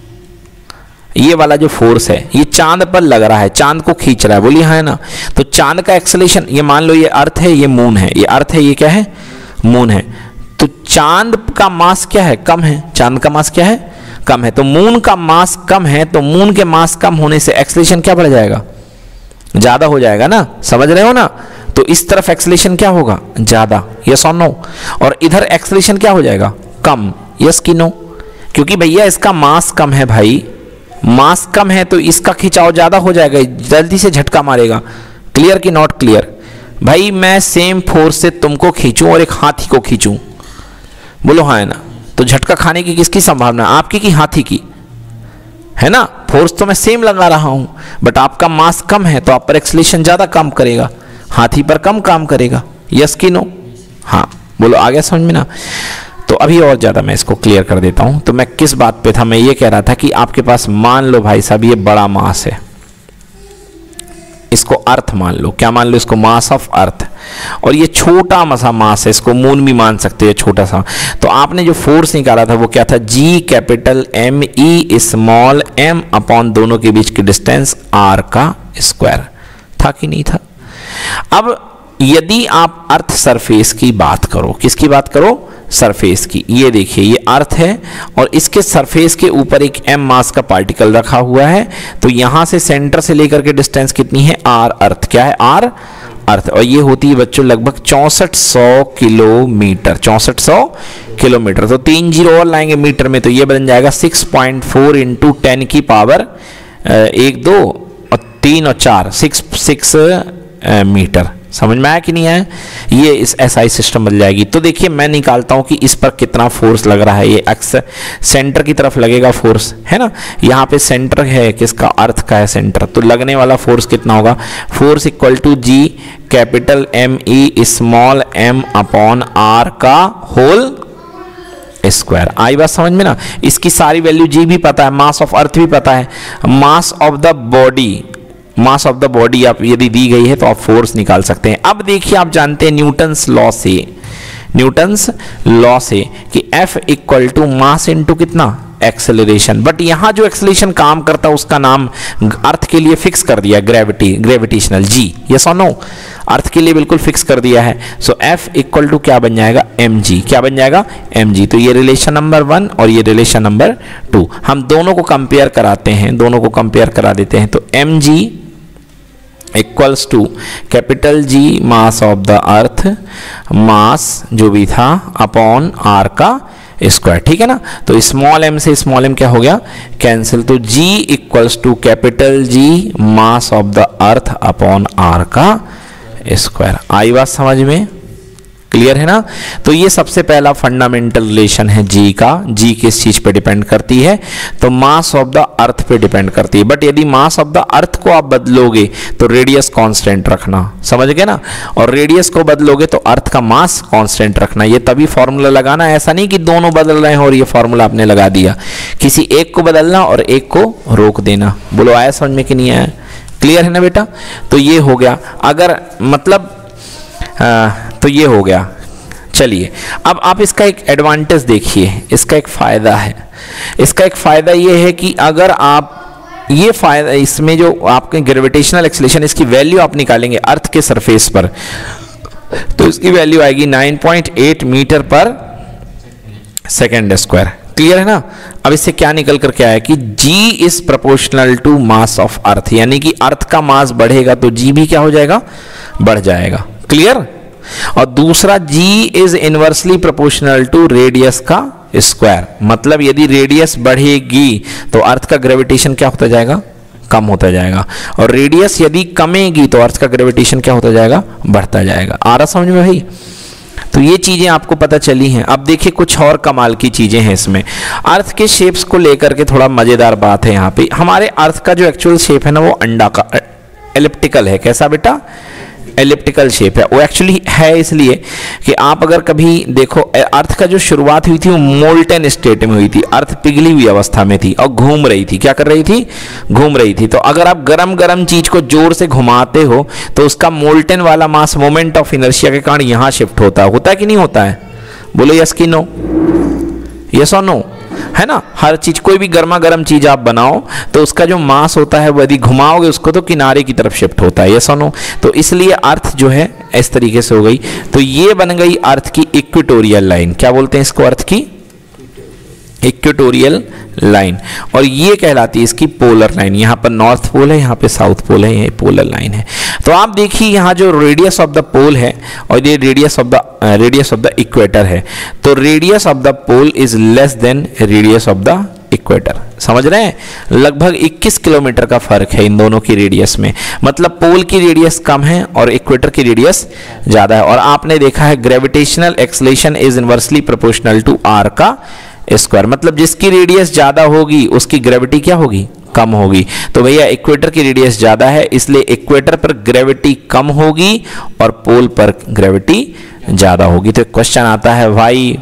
ये वाला जो फोर्स है ये चांद पर लग रहा है, चांद को खींच रहा है, बोलिए हाँ है ना। तो चांद का एक्सेलरेशन, ये मान लो ये अर्थ है, ये मून है, ये अर्थ है, ये क्या है, मून है। तो चांद का मास क्या है, कम है, चांद का मास क्या है, कम है। तो मून का मास कम है, तो मून के मास कम होने से एक्सेलरेशन क्या बढ़ जाएगा, ज्यादा हो जाएगा ना, समझ रहे हो ना। तो इस तरफ एक्सेलरेशन क्या होगा, ज्यादा, यस और नो, और इधर एक्सेलरेशन क्या हो जाएगा, कम, यस कि नो। क्योंकि भैया इसका मास कम है भाई, मास कम है तो इसका खिंचाव ज्यादा हो जाएगा, जल्दी से झटका मारेगा। क्लियर कि नॉट क्लियर। भाई मैं सेम फोर्स से तुमको खींचूं और एक हाथी को खींचूं, बोलो हाँ है ना, तो झटका खाने की किसकी संभावना, आपकी की हाथी की, है ना। फोर्स तो मैं सेम लगा रहा हूं, बट आपका मास कम है तो आप पर एक्सेलरेशन ज्यादा काम करेगा, हाथी पर कम काम करेगा, यस कि नो। हाँ बोलो, आ गया समझ में ना। तो अभी और ज़्यादा मैं इसको क्लियर कर देता हूं। तो मैं किस बात पे था, मैं ये कह रहा था कि आपके पास मान लो भाई साहब ये बड़ा मास है, इसको अर्थ मान लो, क्या मान लो, इसको मास ऑफ अर्थ, और ये छोटा सा मास है, इसको मून भी मान सकते हैं, छोटा सा। तो आपने जो फोर्स निकाला था वो क्या था, G capital M E small M upon दोनों के बीच की डिस्टेंस आर का स्क्वायर था कि नहीं था। अब यदि आप अर्थ सरफेस की बात करो, किसकी बात करो, सरफेस की, ये देखिए ये अर्थ है और इसके सरफेस के ऊपर एक m मास का पार्टिकल रखा हुआ है। तो यहां से सेंटर से लेकर के डिस्टेंस कितनी है, r अर्थ, क्या है, r अर्थ, और ये होती है बच्चों लगभग चौसठ सौ किलोमीटर, चौसठ सौ किलोमीटर। तो तीन जीरो और लाएंगे मीटर में, तो ये बन जाएगा six point four into ten की पावर एक, दो और तीन और चार, सिक्स सिक्स मीटर, समझ में आया कि नहीं आया? ये इस एसआई सिस्टम बन जाएगी। तो देखिए मैं निकालता हूं कि इस पर कितना फोर्स लग रहा है। ये एक्स सेंटर की तरफ लगेगा फोर्स, है ना, यहाँ पे सेंटर है किसका, अर्थ का है सेंटर, तो लगने वाला फोर्स कितना होगा, force equal to G capital M E small M upon are का होल स्क्वायर। आई बात समझ में ना? इसकी सारी वैल्यू जी भी पता है, मास ऑफ अर्थ भी पता है, mass of the body, mass of the body आप यदि दी गई है तो आप फोर्स निकाल सकते हैं। अब देखिए आप जानते हैं न्यूटन्स लॉ से, न्यूटन्स लॉ से कि F equal to mass into कितना, एक्सेलरेशन। बट यहां जो एक्सेलरेशन काम करता है उसका नाम अर्थ के लिए फिक्स कर दिया, ग्रेविटी, ग्रेविटेशनल जी, यस और नो, अर्थ के लिए बिल्कुल फिक्स कर दिया है। So so, F equal to क्या बन जाएगा, mg, क्या बन जाएगा, mg। तो ये रिलेशन नंबर वन और ये रिलेशन नंबर टू, हम दोनों को कंपेयर कराते हैं, दोनों को कंपेयर करा देते हैं। तो mg equals to capital G mass of the earth, mass जो भी था अपॉन आर का स्क्वायर, ठीक है ना। तो स्मॉल एम से स्मॉल एम क्या हो गया, कैंसिल। तो g equals to capital G mass of the earth upon are का स्क्वायर। आई बात समझ में, क्लियर है ना? तो ये सबसे पहला फंडामेंटल रिलेशन है जी का। जी किस चीज पे डिपेंड करती है, तो मास ऑफ द अर्थ पे डिपेंड करती है। बट यदि मास ऑफ द अर्थ को आप बदलोगे तो रेडियस कांस्टेंट रखना, समझ गए ना, और रेडियस को बदलोगे तो अर्थ का मास कांस्टेंट रखना। ये तभी फॉर्मूला लगाना, ऐसा नहीं कि दोनों बदल रहे हैं और ये फॉर्मूला आपने लगा दिया, किसी एक को बदलना और एक को रोक देना। बोलो आया समझ में कि नहीं आया? क्लियर है ना बेटा? तो ये हो गया, अगर मतलब आ, तो ये हो गया। चलिए अब आप इसका एक एडवांटेज देखिए, इसका एक फायदा है, इसका एक फायदा ये है कि अगर आप ये फायदा, इसमें जो आपके ग्रेविटेशनल एक्सेलरेशन, इसकी वैल्यू आप निकालेंगे अर्थ के सरफेस पर, तो इसकी वैल्यू आएगी nine point eight metre per second square. Clear है ना? अब इससे क्या निकल कर क्या है कि g is proportional to mass of earth, यानी कि अर्थ का मास बढ़ेगा तो g भी क्या हो जाएगा, बढ़ जाएगा। क्लियर? और दूसरा g is inversely proportional to radius का स्क्वायर, मतलब यदि रेडियस बढ़ेगी तो अर्थ का ग्रेविटेशन क्या होता जाएगा, कम होता जाएगा, और रेडियस यदि कमेगी तो अर्थ का ग्रेविटेशन क्या होता जाएगा, बढ़ता जाएगा। आ रहा समझ में भाई? तो ये चीजें आपको पता चली हैं। अब देखिए कुछ और कमाल की चीजें हैं इसमें। अर्थ के शेप्स को लेकर के थोड़ा मजेदार बात है यहाँ पे। हमारे अर्थ का जो एक्चुअल शेप है ना वो अंडा का एलिप्टिकल है। कैसा बेटा? एलिप्टिकल शेप है। वो एक्चुअली है इसलिए कि आप अगर कभी देखो, अर्थ का जो शुरुआत हुई थी वो मोल्टन स्टेट में हुई थी, अर्थ पिघली हुई अवस्था में थी और घूम रही थी। क्या कर रही थी? घूम रही थी। तो अगर आप गरम गरम चीज को जोर से घुमाते हो तो उसका मोल्टन वाला मास मोमेंट ऑफ इनर्शिया के कारण यहां शिफ्ट होता है। होता है कि नहीं होता है? बोलो यस कि नो, यस और नो, है ना। हर चीज, कोई भी गर्मा गर्म चीज आप बनाओ तो उसका जो मास होता है वो यदि घुमाओगे उसको तो किनारे की तरफ शिफ्ट होता है, यस और नो। तो इसलिए अर्थ जो है इस तरीके से हो गई। तो ये बन गई अर्थ की इक्वेटोरियल लाइन। क्या बोलते हैं इसको? अर्थ की इक्वेटोरियल लाइन। और ये कहलाती है इसकी पोलर लाइन। यहाँ पर नॉर्थ पोल है, यहाँ पे साउथ पोल है, ये पोलर लाइन है। तो आप देखिए यहाँ जो रेडियस ऑफ द पोल है और ये radius of the radius of the equator है, तो radius of the pole is less than radius of the equator. समझ रहे हैं? लगभग इक्कीस किलोमीटर का फर्क है इन दोनों की रेडियस में। मतलब पोल की रेडियस कम है और इक्वेटर की रेडियस ज्यादा है। और आपने देखा है gravitational acceleration is inversely proportional to R का स्क्वायर, मतलब जिसकी रेडियस ज्यादा होगी उसकी ग्रेविटी क्या होगी, कम होगी। तो भैया इक्वेटर की रेडियस ज्यादा है इसलिए इक्वेटर पर ग्रेविटी कम होगी और पोल पर ग्रेविटी ज्यादा होगी। तो क्वेश्चन आता है भाई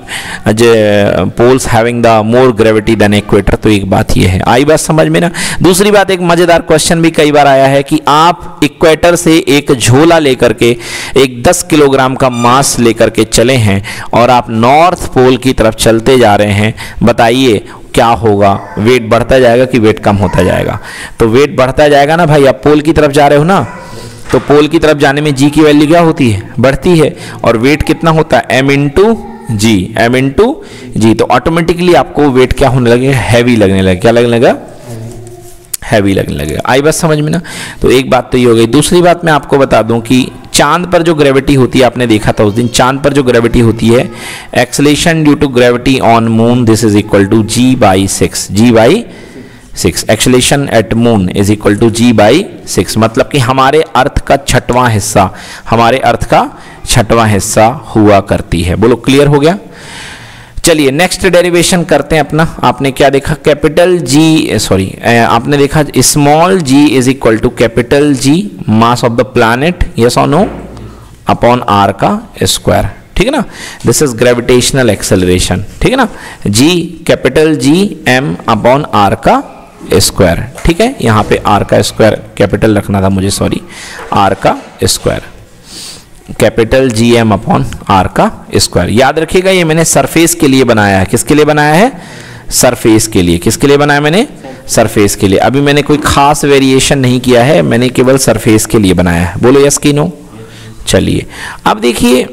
poles having the more gravity than equator. तो एक बात ये है, आई बात समझ में ना। दूसरी बात, एक मजेदार क्वेश्चन भी कई बार आया है कि आप इक्वेटर से एक झोला लेकर के एक दस किलोग्राम का मास लेकर के चले हैं और आप नॉर्थ पोल की तरफ चलते जा रहे हैं, बताइए क्या होगा? वेट बढ़ता जाएगा कि वेट कम होता जाएगा? तो वेट बढ़ता जाएगा ना भाई। आप पोल की तरफ जा रहे हो ना, तो पोल की तरफ जाने में जी की वैल्यू क्या होती है, बढ़ती है। और वेट कितना होता है, M into G, M into G. तो ऑटोमेटिकली आपको वेट क्या होने लगेगा, हैवी लगने लगेगा। क्या लगने लगेगा, हैवी लगने लगेगा। आई बात समझ में ना। तो एक बात तो ये हो गई। दूसरी बात मैं आपको बता दूं कि चांद पर जो ग्रेविटी होती है, आपने देखा था उस दिन, चांद पर जो ग्रेविटी होती है, acceleration due to gravity on moon, this is equal to G by six, G by six. Acceleration at moon is equal to G by six, मतलब कि हमारे अर्थ का छठवां हिस्सा, हमारे अर्थ का छठवां हिस्सा हुआ करती है। बोलो क्लियर हो गया। चलिए नेक्स्ट डेरिवेशन करते हैं अपना। आपने क्या देखा, कैपिटल जी, सॉरी आपने देखा small G is equal to capital G mass of the planet, yes और नो, अपॉन आर का स्क्वायर, ठीक है ना। दिस इज ग्रेविटेशनल एक्सेलरेशन, ठीक है ना। G capital G M upon are का स्क्वायर, ठीक है। यहाँ पे आर का स्क्वायर कैपिटल रखना था मुझे, सॉरी, आर का square, capital G M upon are का स्क्वायर। याद रखिएगा ये मैंने सरफेस के लिए बनाया है। किसके लिए बनाया है, सरफेस के लिए। किसके लिए बनाया मैंने, सरफेस के लिए। अभी मैंने कोई खास वेरिएशन नहीं किया है, मैंने केवल सरफेस के लिए बनाया है। बोलो यस कि नो। चलिए अब देखिए,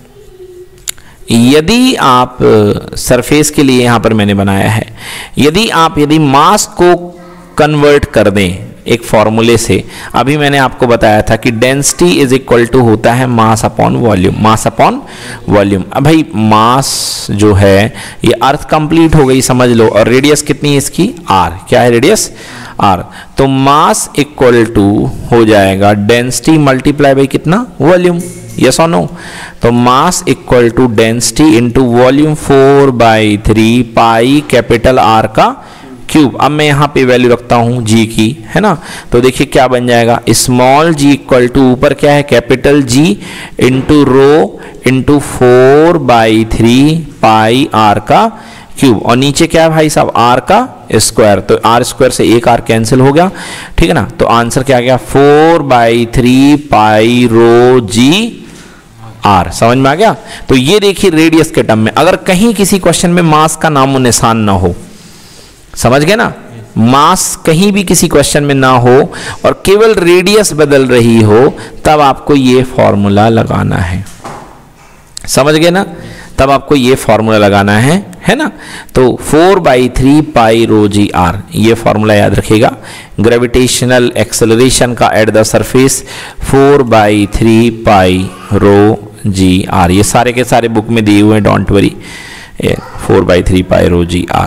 यदि आप सरफेस के लिए यहां पर मैंने बनाया है, यदि आप यदि मास को कन्वर्ट कर दें एक फॉर्मूले से, अभी मैंने आपको बताया था कि डेंसिटी इज इक्वल टू होता है mass upon volume, mass upon volume. अब भाई मास जो है ये अर्थ कंप्लीट हो गई समझ लो, और रेडियस कितनी है इसकी, आर। क्या है रेडियस, आर। तो मास इक्वल टू हो जाएगा डेंसिटी मल्टीप्लाई बाई कितना, वॉल्यूम, यस और नो। तो mass equal to density into volume four by three pi capital R का क्यूब। अब मैं यहाँ पे वैल्यू रखता हूँ जी की, है ना। तो देखिए क्या बन जाएगा, स्मॉल जी इक्वल टू ऊपर क्या है capital G into rho into four by three pi R का क्यूब, और नीचे क्या है भाई साहब, आर का स्क्वायर। तो आर स्क्वायर से एक आर कैंसिल हो गया, ठीक है ना। तो आंसर क्या आ गया, four by three pi rho ji R. समझ में आ गया। तो ये देखिए रेडियस के टर्म में, अगर कहीं किसी क्वेश्चन में मास का नामो निशान ना हो, समझ गए ना, मास कहीं भी किसी क्वेश्चन में ना हो और केवल रेडियस बदल रही हो, तब आपको ये फॉर्मूला लगाना है। समझ गए ना, तब आपको ये फॉर्मूला लगाना है, है ना। तो four by three pi rho ji R, ये फॉर्मूला याद रखिएगा। ग्रेविटेशनल एक्सेलरेशन का at the surface four by three pi rho ji R, ये सारे के सारे बुक में दिए हुए हैं, don't worry. Four by three pi rho ji R,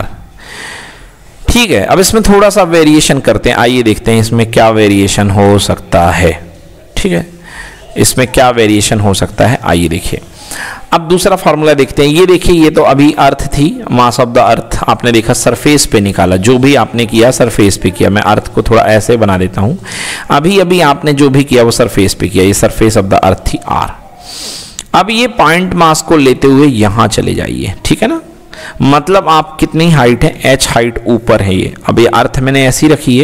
ठीक है। अब इसमें थोड़ा सा वेरिएशन करते हैं, आइए देखते हैं इसमें क्या वेरिएशन हो सकता है, ठीक है। इसमें क्या वेरिएशन हो सकता है, आइए देखिए। अब दूसरा फॉर्मूला देखते हैं। ये देखिए, ये तो अभी अर्थ थी, मास ऑफ द अर्थ आपने देखा सरफेस पे निकाला, जो भी आपने किया सरफेस पे किया। मैं अर्थ को थोड़ा ऐसे बना देता हूं, अभी अभी आपने जो भी किया वो सरफेस पे किया। ये सरफेस ऑफ द अर्थ थी आर। अब ये पॉइंट मास को लेते हुए यहां चले जाइए, ठीक है ना। मतलब आप कितनी हाइट है, एच हाइट ऊपर है ये। अब ये अर्थ मैंने ऐसी रखी है,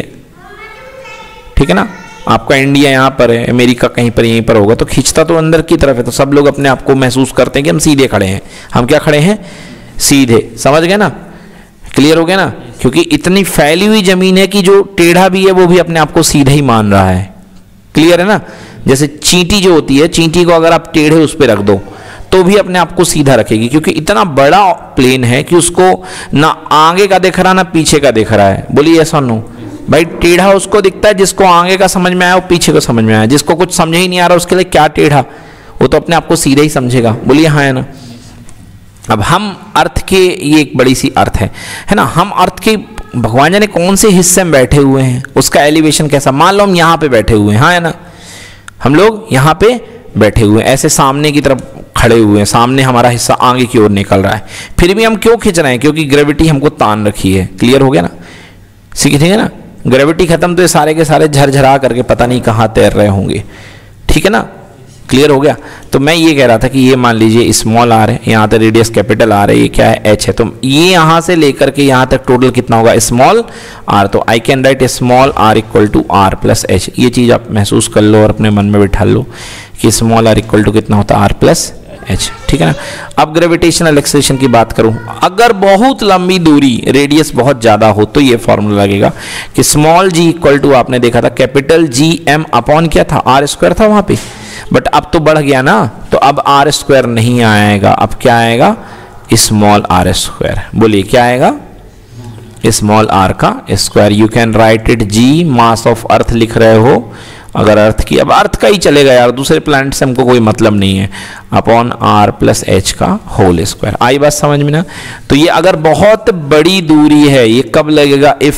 ठीक है ना। आपका इंडिया यहाँ पर है, अमेरिका कहीं पर यहीं पर होगा, तो खींचता तो अंदर की तरफ है, तो सब लोग अपने आप को महसूस करते हैं कि हम सीधे खड़े हैं। हम क्या खड़े हैं, सीधे। समझ गए ना, क्लियर हो गया ना। क्योंकि इतनी फैली हुई जमीन है कि जो टेढ़ा भी है वो भी अपने आप को सीधा ही मान रहा है। क्लियर है ना। जैसे चींटी जो होती है, चींटी को अगर आप टेढ़े उस पर रख दो तो भी अपने आप को सीधा रखेगी, क्योंकि इतना बड़ा प्लेन है कि उसको ना आगे का दिख रहा ना पीछे का दिख रहा है। बोलिए ऐसा नो भाई। टेढ़ा उसको दिखता है जिसको आगे का समझ में आया, वो पीछे को समझ में आया। जिसको कुछ समझ ही नहीं आ रहा उसके लिए क्या टेढ़ा, वो तो अपने आप को सीधा ही समझेगा। बोलिए हाँ है ना। अब हम अर्थ के, ये एक बड़ी सी अर्थ है है ना। हम अर्थ के भगवान जाने कौन से हिस्से में बैठे हुए हैं, उसका एलिवेशन कैसा। मान लो हम यहाँ पे बैठे हुए हैं, हाँ है ना। हम लोग यहाँ पे बैठे हुए हैं, ऐसे सामने की तरफ खड़े हुए हैं, सामने हमारा हिस्सा आगे की ओर निकल रहा है। फिर भी हम क्यों खींच रहे हैं, क्योंकि ग्रेविटी हमको तान रखी है। क्लियर हो गया ना, ठीक है ना। ग्रेविटी खत्म तो ये सारे के सारे झरझरा करके पता नहीं कहाँ तैर रहे होंगे, ठीक है ना। क्लियर हो गया। तो मैं ये कह रहा था कि ये मान लीजिए स्मॉल आर है, यहाँ तक रेडियस कैपिटल आर है, ये क्या है, एच है। तो ये यहाँ से लेकर के यहाँ तक टोटल कितना होगा, स्मॉल आर। तो I can write small R equal to R plus H. ये चीज़ आप महसूस कर लो और अपने मन में बिठा लो कि स्मॉल आर इक्वल टू कितना होता है, आर प्लस एच, ठीक है ना। अब ग्रेविटेशनल एक्सेलरेशन की बात करूं, अगर बहुत लंबी दूरी, रेडियस बहुत ज्यादा हो, तो ये फॉर्मूला लगेगा कि स्मॉल जी इक्वल टू, आपने देखा था कैपिटल जी एम अपॉन क्या था, आर स्क्वायर था वहां पे। बट अब तो बढ़ गया ना, तो अब आर स्क्वायर नहीं आएगा, अब क्या आएगा, स्मॉल आर स्क्वायर। बोलिए क्या आएगा, स्मॉल आर का square. You can write it G, mass of earth लिख रहे हो अगर अर्थ की, अब अर्थ का ही चलेगा यार, दूसरे प्लैनेट से हमको कोई मतलब नहीं है, अपॉन आर प्लस एच का होल स्क्वायर। आई बात समझ में ना। तो ये अगर बहुत बड़ी दूरी है, ये कब लगेगा, if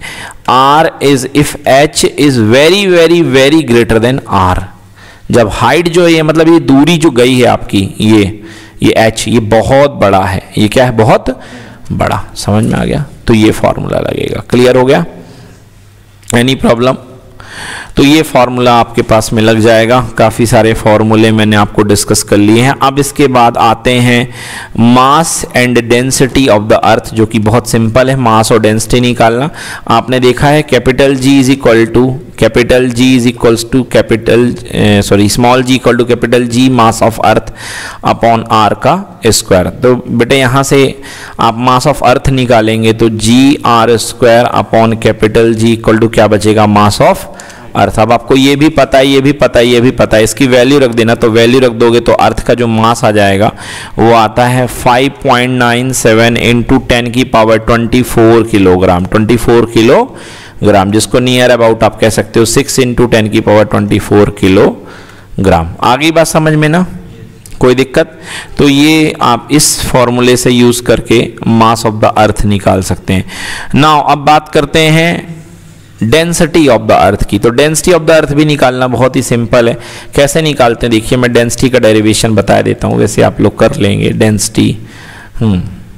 R is if H is very very very greater than R, जब हाइट जो है मतलब ये दूरी जो गई है आपकी, ये ये एच ये बहुत बड़ा है, ये क्या है बहुत बड़ा, समझ में आ गया? तो ये फॉर्मूला लगेगा। क्लियर हो गया? Any problem? तो ये फॉर्मूला आपके पास में लग जाएगा। काफ़ी सारे फॉर्मूले मैंने आपको डिस्कस कर लिए हैं। अब इसके बाद आते हैं mass and density of the earth, जो कि बहुत सिंपल है, मास और डेंसिटी निकालना। आपने देखा है capital G is equal to capital G is equals to capital sorry small ji equal to capital G mass of earth upon are का स्क्वायर। तो बेटे यहाँ से आप मास ऑफ अर्थ निकालेंगे तो G R square upon capital G equal to क्या बचेगा, मास ऑफ अर्थ। अब आपको ये भी पता है, ये भी पता है, ये भी पता है, इसकी वैल्यू रख देना। तो वैल्यू रख दोगे तो अर्थ का जो मास आ जाएगा वो आता है five point nine seven into ten की power twenty four kilogram, twenty four kilogram, जिसको नियर अबाउट आप कह सकते हो सिक्स इंटू टेन की पावर ट्वेंटी फोर किलोग्राम। आगे बात समझ में ना, कोई दिक्कत? तो ये आप इस फॉर्मूले से यूज करके मास ऑफ द अर्थ निकाल सकते हैं। नाउ अब बात करते हैं डेंसिटी ऑफ द अर्थ की। तो डेंसिटी ऑफ द अर्थ भी निकालना बहुत ही सिंपल है। कैसे निकालते हैं देखिए, मैं डेंसिटी का डेरिवेशन बता देता हूं, वैसे आप लोग कर लेंगे डेंसिटी। हम्म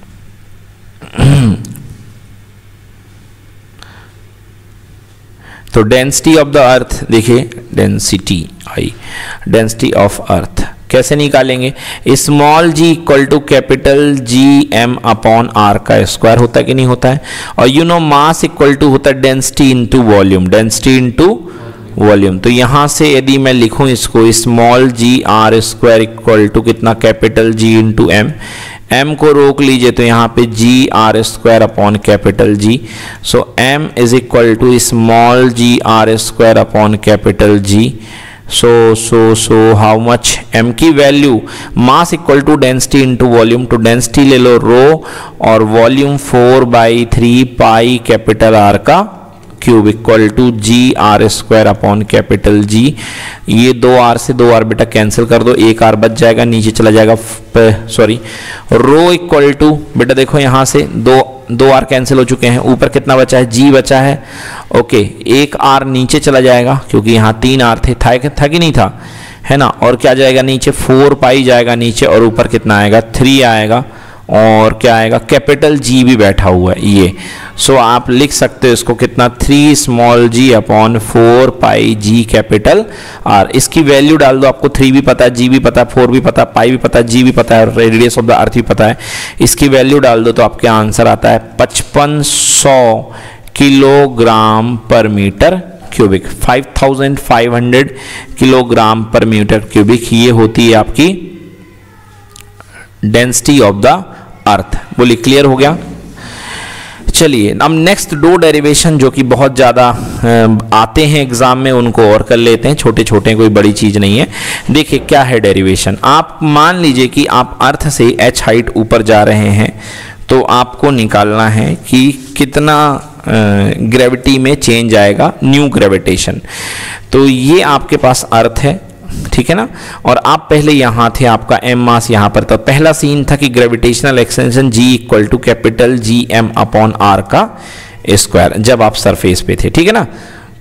तो डेंसिटी ऑफ द अर्थ देखिए, density I density of earth कैसे निकालेंगे? Small ji equal to capital G M upon are का स्क्वायर होता है कि नहीं होता है? और you know mass equal to होता है density into volume, density into volume. तो यहां से यदि मैं लिखूं इसको small G R square equal to कितना, capital G into M, M को रोक लीजिए तो यहाँ पे G R square upon capital G. So M is equal to small G R square upon capital G. So so so how much, m की value, mass equal to density into volume. तो डेंसिटी ले लो रो और volume four by three pi capital R का cube equal to ji R square upon capital G. ये दो आर से दो आर बेटा कैंसिल कर दो, एक आर बच जाएगा, नीचे चला जाएगा, सॉरी रो इक्वल टू बेटा देखो यहाँ से दो दो आर कैंसिल हो चुके हैं, ऊपर कितना बचा है, जी बचा है। ओके, एक आर नीचे चला जाएगा क्योंकि यहाँ तीन आर थे, था, था कि नहीं था, है ना। और क्या जाएगा नीचे, फोर पाई जाएगा नीचे, और ऊपर कितना आएगा, थ्री आएगा, और क्या आएगा, कैपिटल जी भी बैठा हुआ है ये। सो so, आप लिख सकते हो इसको कितना, three small G upon four pi G capital R. इसकी वैल्यू डाल दो, आपको थ्री भी पता है, जी भी पता है, फोर भी पता है, पाई भी पता है, जी भी पता है, रेडियस ऑफ द अर्थ भी पता है। इसकी वैल्यू डाल दो तो आपके आंसर आता है पचपन सौ kilogram per metre cubic, five thousand five hundred kilogram per metre cubic. ये होती है आपकी डेंसिटी ऑफ द अर्थ। बोलिए क्लियर हो गया? चलिए अब नेक्स्ट दो डेरिवेशन जो कि बहुत ज़्यादा आते हैं एग्जाम में, उनको और कर लेते हैं, छोटे छोटे, कोई बड़ी चीज़ नहीं है। देखिए क्या है डेरिवेशन। आप मान लीजिए कि आप अर्थ से एच हाइट ऊपर जा रहे हैं, तो आपको निकालना है कि कितना ग्रेविटी में चेंज आएगा, न्यू ग्रेविटेशन। तो ये आपके पास अर्थ है, ठीक है ना, और आप पहले यहां थे, आपका एम मास यहां पर था। पहला सीन था कि gravitational extension G equal to capital G M upon are का स्क्वायर, जब आप सरफेस पे थे, ठीक है ना।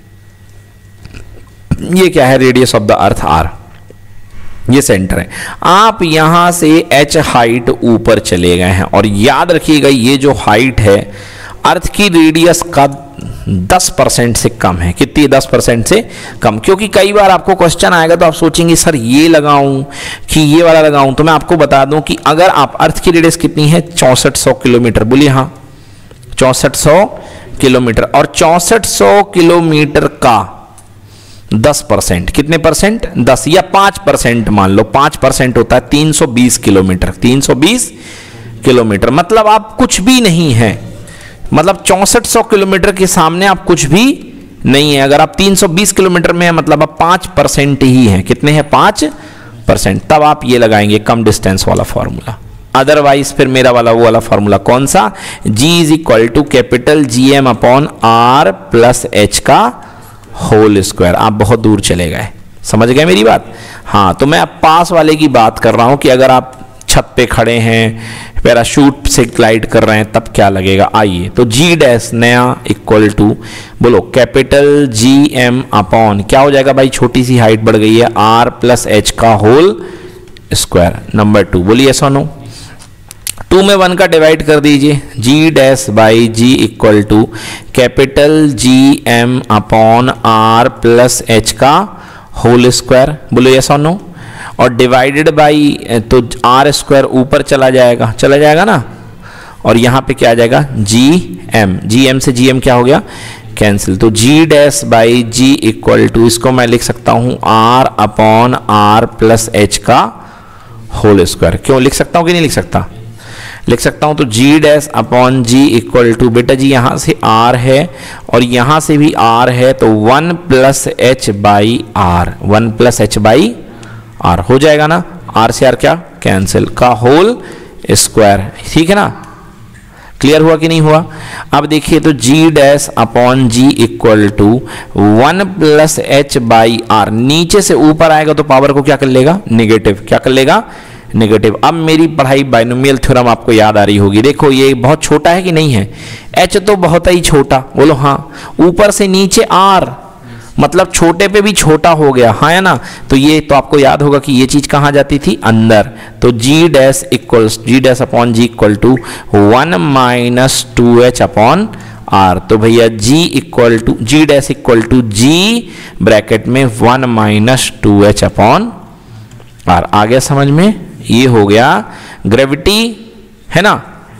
ये क्या है, radius of the earth R, ये सेंटर है। आप यहां से एच हाइट ऊपर चले गए हैं, और याद रखिएगा ये जो हाइट है अर्थ की रेडियस का दस परसेंट से कम है। कितनी? दस परसेंट से कम। क्योंकि कई बार आपको क्वेश्चन आएगा तो आप सोचेंगे सर ये लगाऊं कि ये वाला लगाऊं। तो मैं आपको बता दूं कि अगर आप अर्थ की रेडियस कितनी है, चौसठ सौ किलोमीटर, बोलिए हाँ, चौसठ सौ किलोमीटर, और चौसठ सौ किलोमीटर का दस परसेंट, कितने परसेंट, दस या पांच परसेंट मान लो, पांच परसेंट होता है तीन सौ बीस किलोमीटर, तीन सौ बीस किलोमीटर, मतलब आप कुछ भी नहीं है, मतलब चौसठ सौ किलोमीटर के सामने आप कुछ भी नहीं है। अगर आप तीन सौ बीस किलोमीटर में है मतलब आप पांच परसेंट ही हैं। कितने हैं, पांच परसेंट। तब आप ये लगाएंगे कम डिस्टेंस वाला फॉर्मूला। अदरवाइज फिर मेरा वाला वो वाला फॉर्मूला कौन सा, G is equal to capital G M upon are plus H का होल स्क्वायर। आप बहुत दूर चले गए, समझ गए मेरी बात। हाँ, तो मैं अब पास वाले की बात कर रहा हूं कि अगर आप छत पे खड़े हैं, पैराशूट से ग्लाइड कर रहे हैं, तब क्या लगेगा। आइए, तो जी डैश नया इक्वल टू बोलो कैपिटल जी एम अपॉन क्या हो जाएगा भाई, छोटी सी हाइट बढ़ गई है, आर प्लस एच का होल स्क्वायर। नंबर टू बोलिए ऐसा नो, टू में वन का डिवाइड कर दीजिए, G dash by ji equal to capital G M upon are plus H का होल स्क्वायर। बोलो यस और नो, और डिवाइडेड बाई तो आर स्क्वायर ऊपर चला जाएगा, चला जाएगा ना, और यहाँ पे क्या आ जाएगा जी एम, जी एम से जी एम क्या हो गया कैंसिल, तो जी dash by ji equal to इसको मैं लिख सकता हूँ r upon are plus H का होल स्क्वायर। क्यों लिख सकता हूँ कि नहीं लिख सकता, लिख सकता हूं। तो जी dash upon g equal to बेटा जी यहां से आर है और यहां से भी आर है, तो one plus h by r, one plus h by r हो जाएगा ना, आर से आर क्या कैंसिल का होल स्क्वायर। ठीक है ना, क्लियर हुआ कि नहीं हुआ। अब देखिए तो जी dash upon g equal to one plus h by r, नीचे से ऊपर आएगा तो पावर को क्या कर लेगा नेगेटिव, क्या कर लेगा नेगेटिव। अब मेरी पढ़ाई बाइनोमियल थ्योरम आपको याद आ रही होगी, देखो ये बहुत छोटा है कि नहीं है, h तो बहुत ही छोटा, बोलो हाँ, ऊपर से नीचे r मतलब छोटे पे भी छोटा हो गया, हाँ है ना, तो ये तो आपको याद होगा कि ये चीज कहाँ जाती थी अंदर, तो g dash equals g dash upon g equal to one minus two h upon r, तो भैया g equal to g dash equal to g bracket में one minus two h upon r. आ गया समझ में, ये हो गया ग्रेविटी है ना,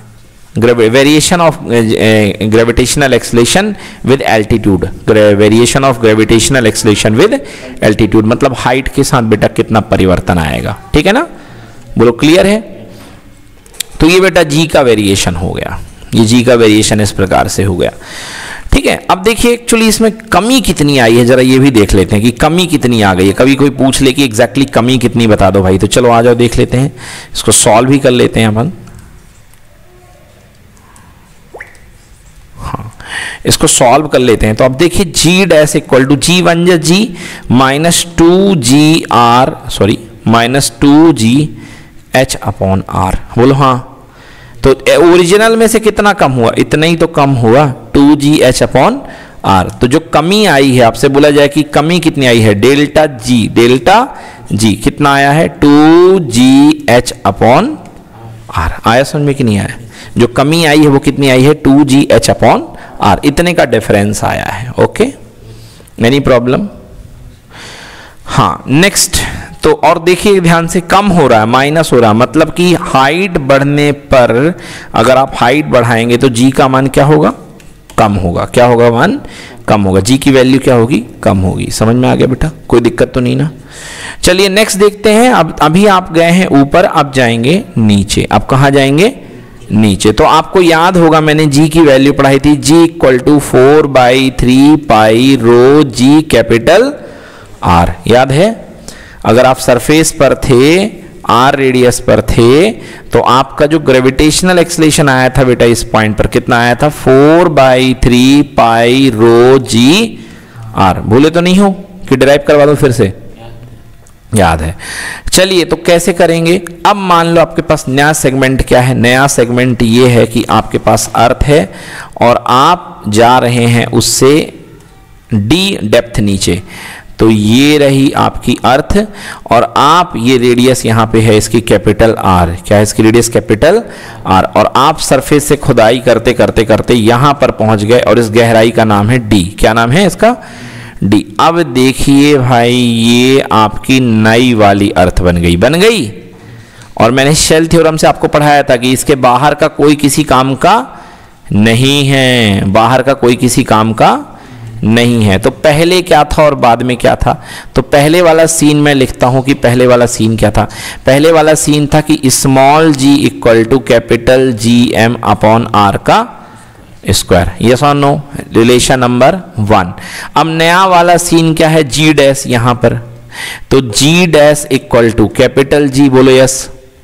variation of gravitational acceleration with altitude, variation of gravitational acceleration with altitude मतलब हाइट के साथ बेटा कितना परिवर्तन आएगा। ठीक है ना, बोलो क्लियर है। तो ये बेटा जी का वेरिएशन हो गया, ये जी का वेरिएशन इस प्रकार से हो गया। ठीक है, अब देखिए एक्चुअली इसमें कमी कितनी आई है, जरा ये भी देख लेते हैं कि कमी कितनी आ गई है। कभी कोई पूछ ले कि एग्जैक्टली कमी कितनी बता दो भाई, तो चलो आ जाओ देख लेते हैं, इसको सॉल्व भी कर लेते हैं अपन। हाँ, इसको सॉल्व कर लेते हैं। तो अब देखिए g dash equal to g one जा जी माइनस टू जी r sorry minus two g h upon r, बोलो हाँ। तो ओरिजिनल में से कितना कम हुआ, इतना ही तो कम हुआ, two g h upon r. तो जो कमी आई है आपसे बोला जाए कि कमी कितनी आई है, डेल्टा जी, डेल्टा जी कितना आया है two g h upon r. आया समझ में कि नहीं आया, जो कमी आई है वो कितनी आई है two g h upon r, इतने का डिफरेंस आया है। Okay, any problem. हाँ नेक्स्ट, तो और देखिए ध्यान से कम हो रहा है, माइनस हो रहा है, मतलब कि हाइट बढ़ने पर अगर आप हाइट बढ़ाएंगे तो जी का मान क्या होगा कम होगा, क्या होगा मान कम होगा, जी की वैल्यू क्या होगी कम होगी। समझ में आ गया बेटा, कोई दिक्कत तो नहीं ना। चलिए नेक्स्ट देखते हैं। अब अभी आप गए हैं ऊपर, अब जाएंगे नीचे। अब कहाँ जाएंगे नीचे, तो आपको याद होगा मैंने जी की वैल्यू पढ़ाई थी, g equal to four by three pi rho g capital r, याद है। अगर आप सरफेस पर थे, आर रेडियस पर थे, तो आपका जो ग्रेविटेशनल एक्सलेशन आया था बेटा इस पॉइंट पर कितना आया था, four by three pi rho ji r. भूले तो नहीं हो कि डिराइव करवा दो फिर से, याद है। चलिए तो कैसे करेंगे, अब मान लो आपके पास नया सेगमेंट क्या है, नया सेगमेंट ये है कि आपके पास अर्थ है और आप जा रहे हैं उससे डी डेप्थ नीचे, तो ये रही आपकी अर्थ और आप ये रेडियस यहाँ पे है इसकी कैपिटल आर, क्या है इसकी रेडियस कैपिटल आर, और आप सरफेस से खुदाई करते करते करते यहाँ पर पहुंच गए और इस गहराई का नाम है डी। क्या नाम है इसका, डी। अब देखिए भाई ये आपकी नई वाली अर्थ बन गई, बन गई। और मैंने शेल थ्योरम से आपको पढ़ाया था कि इसके बाहर का कोई किसी काम का नहीं है, बाहर का कोई किसी काम का नहीं है। तो पहले क्या था और बाद में क्या था, तो पहले वाला सीन मैं लिखता हूं कि पहले वाला सीन क्या था, पहले वाला सीन था कि small ji equal to capital G M upon are का स्क्वायर, यस और नो, रिलेशन नंबर वन। अब नया वाला सीन क्या है, जी डैश यहां पर, तो जी dash equal to capital G, बोलो यस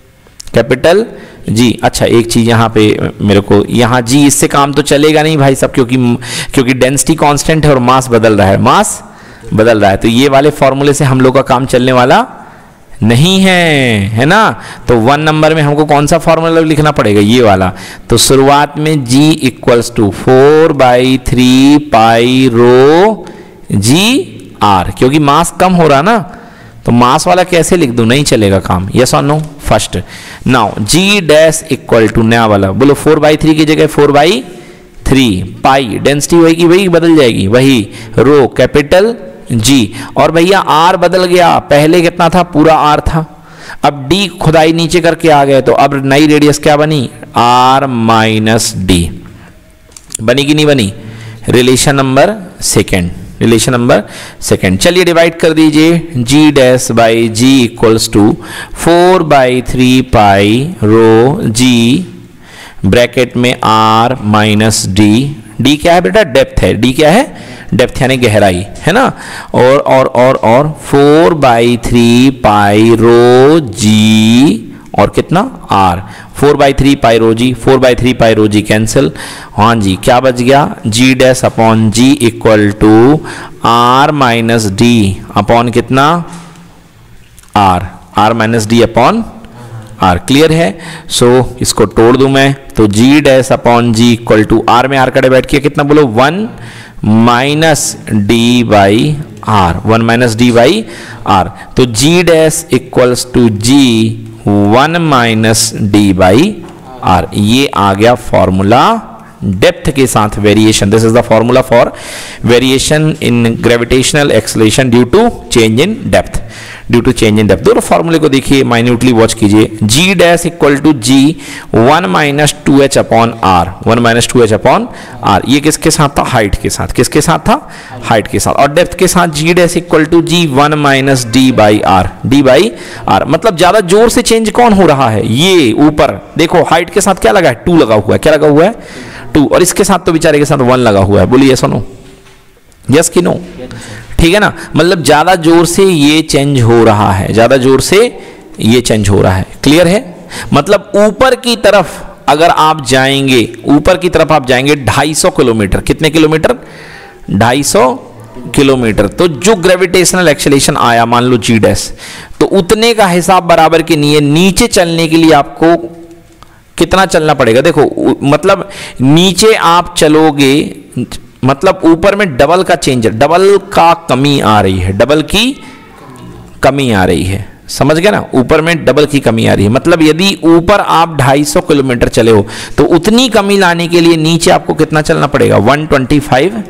कैपिटल जी। अच्छा एक चीज यहाँ पे मेरे को, यहाँ जी इससे काम तो चलेगा नहीं भाई सब, क्योंकि क्योंकि डेंसिटी कांस्टेंट है और मास बदल रहा है, मास बदल रहा है, तो ये वाले फॉर्मूले से हम लोग का काम चलने वाला नहीं है, है ना। तो वन नंबर में हमको कौन सा फॉर्मूला लिखना पड़ेगा, ये वाला। तो शुरुआत में g equals to four by three pi rho ji r, क्योंकि मास कम हो रहा ना, तो मास वाला कैसे लिख दूं, नहीं चलेगा काम। यस और no. First now g dash equal to नया वाला बोलो, फोर बाई थ्री की जगह four by three, pi density वही वही बदल जाएगी, वही रो कैपिटल G, और भैया R बदल गया, पहले कितना था, पूरा R था, अब D खुदाई नीचे करके आ गए, तो अब नई रेडियस क्या बनी, R माइनस डी बनी कि नहीं बनी। Relation number second, relation number second. चलिए डिवाइड कर दीजिए, G dash by G equals to four by three pi rho G bracket में R माइनस डी। डी क्या है बेटा, डेप्थ है, डी क्या है, डेप्थ यानी गहराई, है ना। और और और और four by three pi rho g और कितना r, four by three pi rho g, four by three pi rho g cancel, हाँ जी क्या बच गया, g dash upon g equal to r minus d upon कितना, r, r minus d upon r. Clear है। सो so, इसको तोड़ दूं मैं, तो जी dash upon g equal to r में आर का डिवाइड किया कितना बोलो, one minus d by r, one minus d by r. तो जी dash equals to g one minus d by r, ये आ गया फॉर्मूला डेप्थ के साथ variation. This is the formula for variation in gravitational acceleration due to change in depth, due to change in depth. दोनों फॉर्मूले को देखिए, माइन्यूटली वॉच कीजिए। G dash equal to g one minus two h upon r, one minus two h upon r, ये किसके साथ था, हाइट के साथ, किसके साथ था, हाइट के साथ। और डेप्थ के साथ g dash equal to g one minus d by r, d by r. मतलब ज्यादा जोर से चेंज कौन हो रहा है, ये ऊपर देखो, हाइट के साथ क्या लगा है, टू लगा हुआ है, क्या लगा हुआ है, टू, और इसके साथ तो बेचारे के साथ वन लगा हुआ है। बोलिए यस और नो, यस कि नो, ठीक है ना। मतलब ज्यादा जोर से ये चेंज हो रहा है, ज्यादा जोर से ये चेंज हो रहा है। क्लियर है। मतलब ऊपर की तरफ अगर आप जाएंगे, ऊपर की तरफ आप जाएंगे ढाई सौ किलोमीटर, कितने किलोमीटर, ढाई सौ किलोमीटर, तो जो ग्रेविटेशनल एक्सेलरेशन आया मान लो जी डैश, तो उतने का हिसाब बराबर के लिए नीचे चलने के लिए आपको कितना चलना पड़ेगा। देखो मतलब नीचे आप चलोगे, मतलब ऊपर में डबल का चेंज, डबल का कमी आ रही है, डबल की कमी आ रही है, समझ गए ना। ऊपर में डबल की कमी आ रही है, मतलब यदि ऊपर आप ढाई सौ किलोमीटर चले हो तो उतनी कमी लाने के लिए नीचे आपको कितना चलना पड़ेगा, वन ट्वेंटी फाइव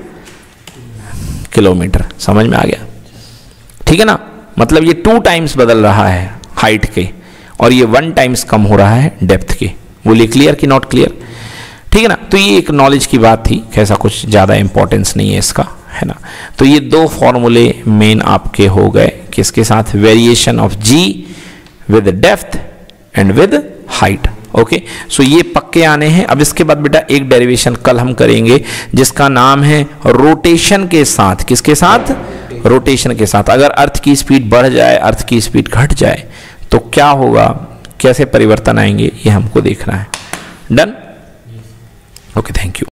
किलोमीटर। समझ में आ गया, ठीक है ना। मतलब ये टू टाइम्स बदल रहा है हाइट के, और ये वन टाइम्स कम हो रहा है डेप्थ के। बोलिए क्लियर कि नॉट क्लियर, ठीक है ना। तो ये एक नॉलेज की बात थी, कैसा कुछ ज़्यादा इंपॉर्टेंस नहीं है इसका, है ना। तो ये दो फॉर्मूले मेन आपके हो गए, किसके साथ, variation of g with depth and with height. Okay, so ये पक्के आने हैं। अब इसके बाद बेटा एक डेरिवेशन कल हम करेंगे जिसका नाम है रोटेशन के साथ, किसके साथ, रोटेशन के साथ। अगर अर्थ की स्पीड बढ़ जाए, अर्थ की स्पीड घट जाए तो क्या होगा, कैसे परिवर्तन आएंगे, ये हमको देखना है। डन। Okay, thank you.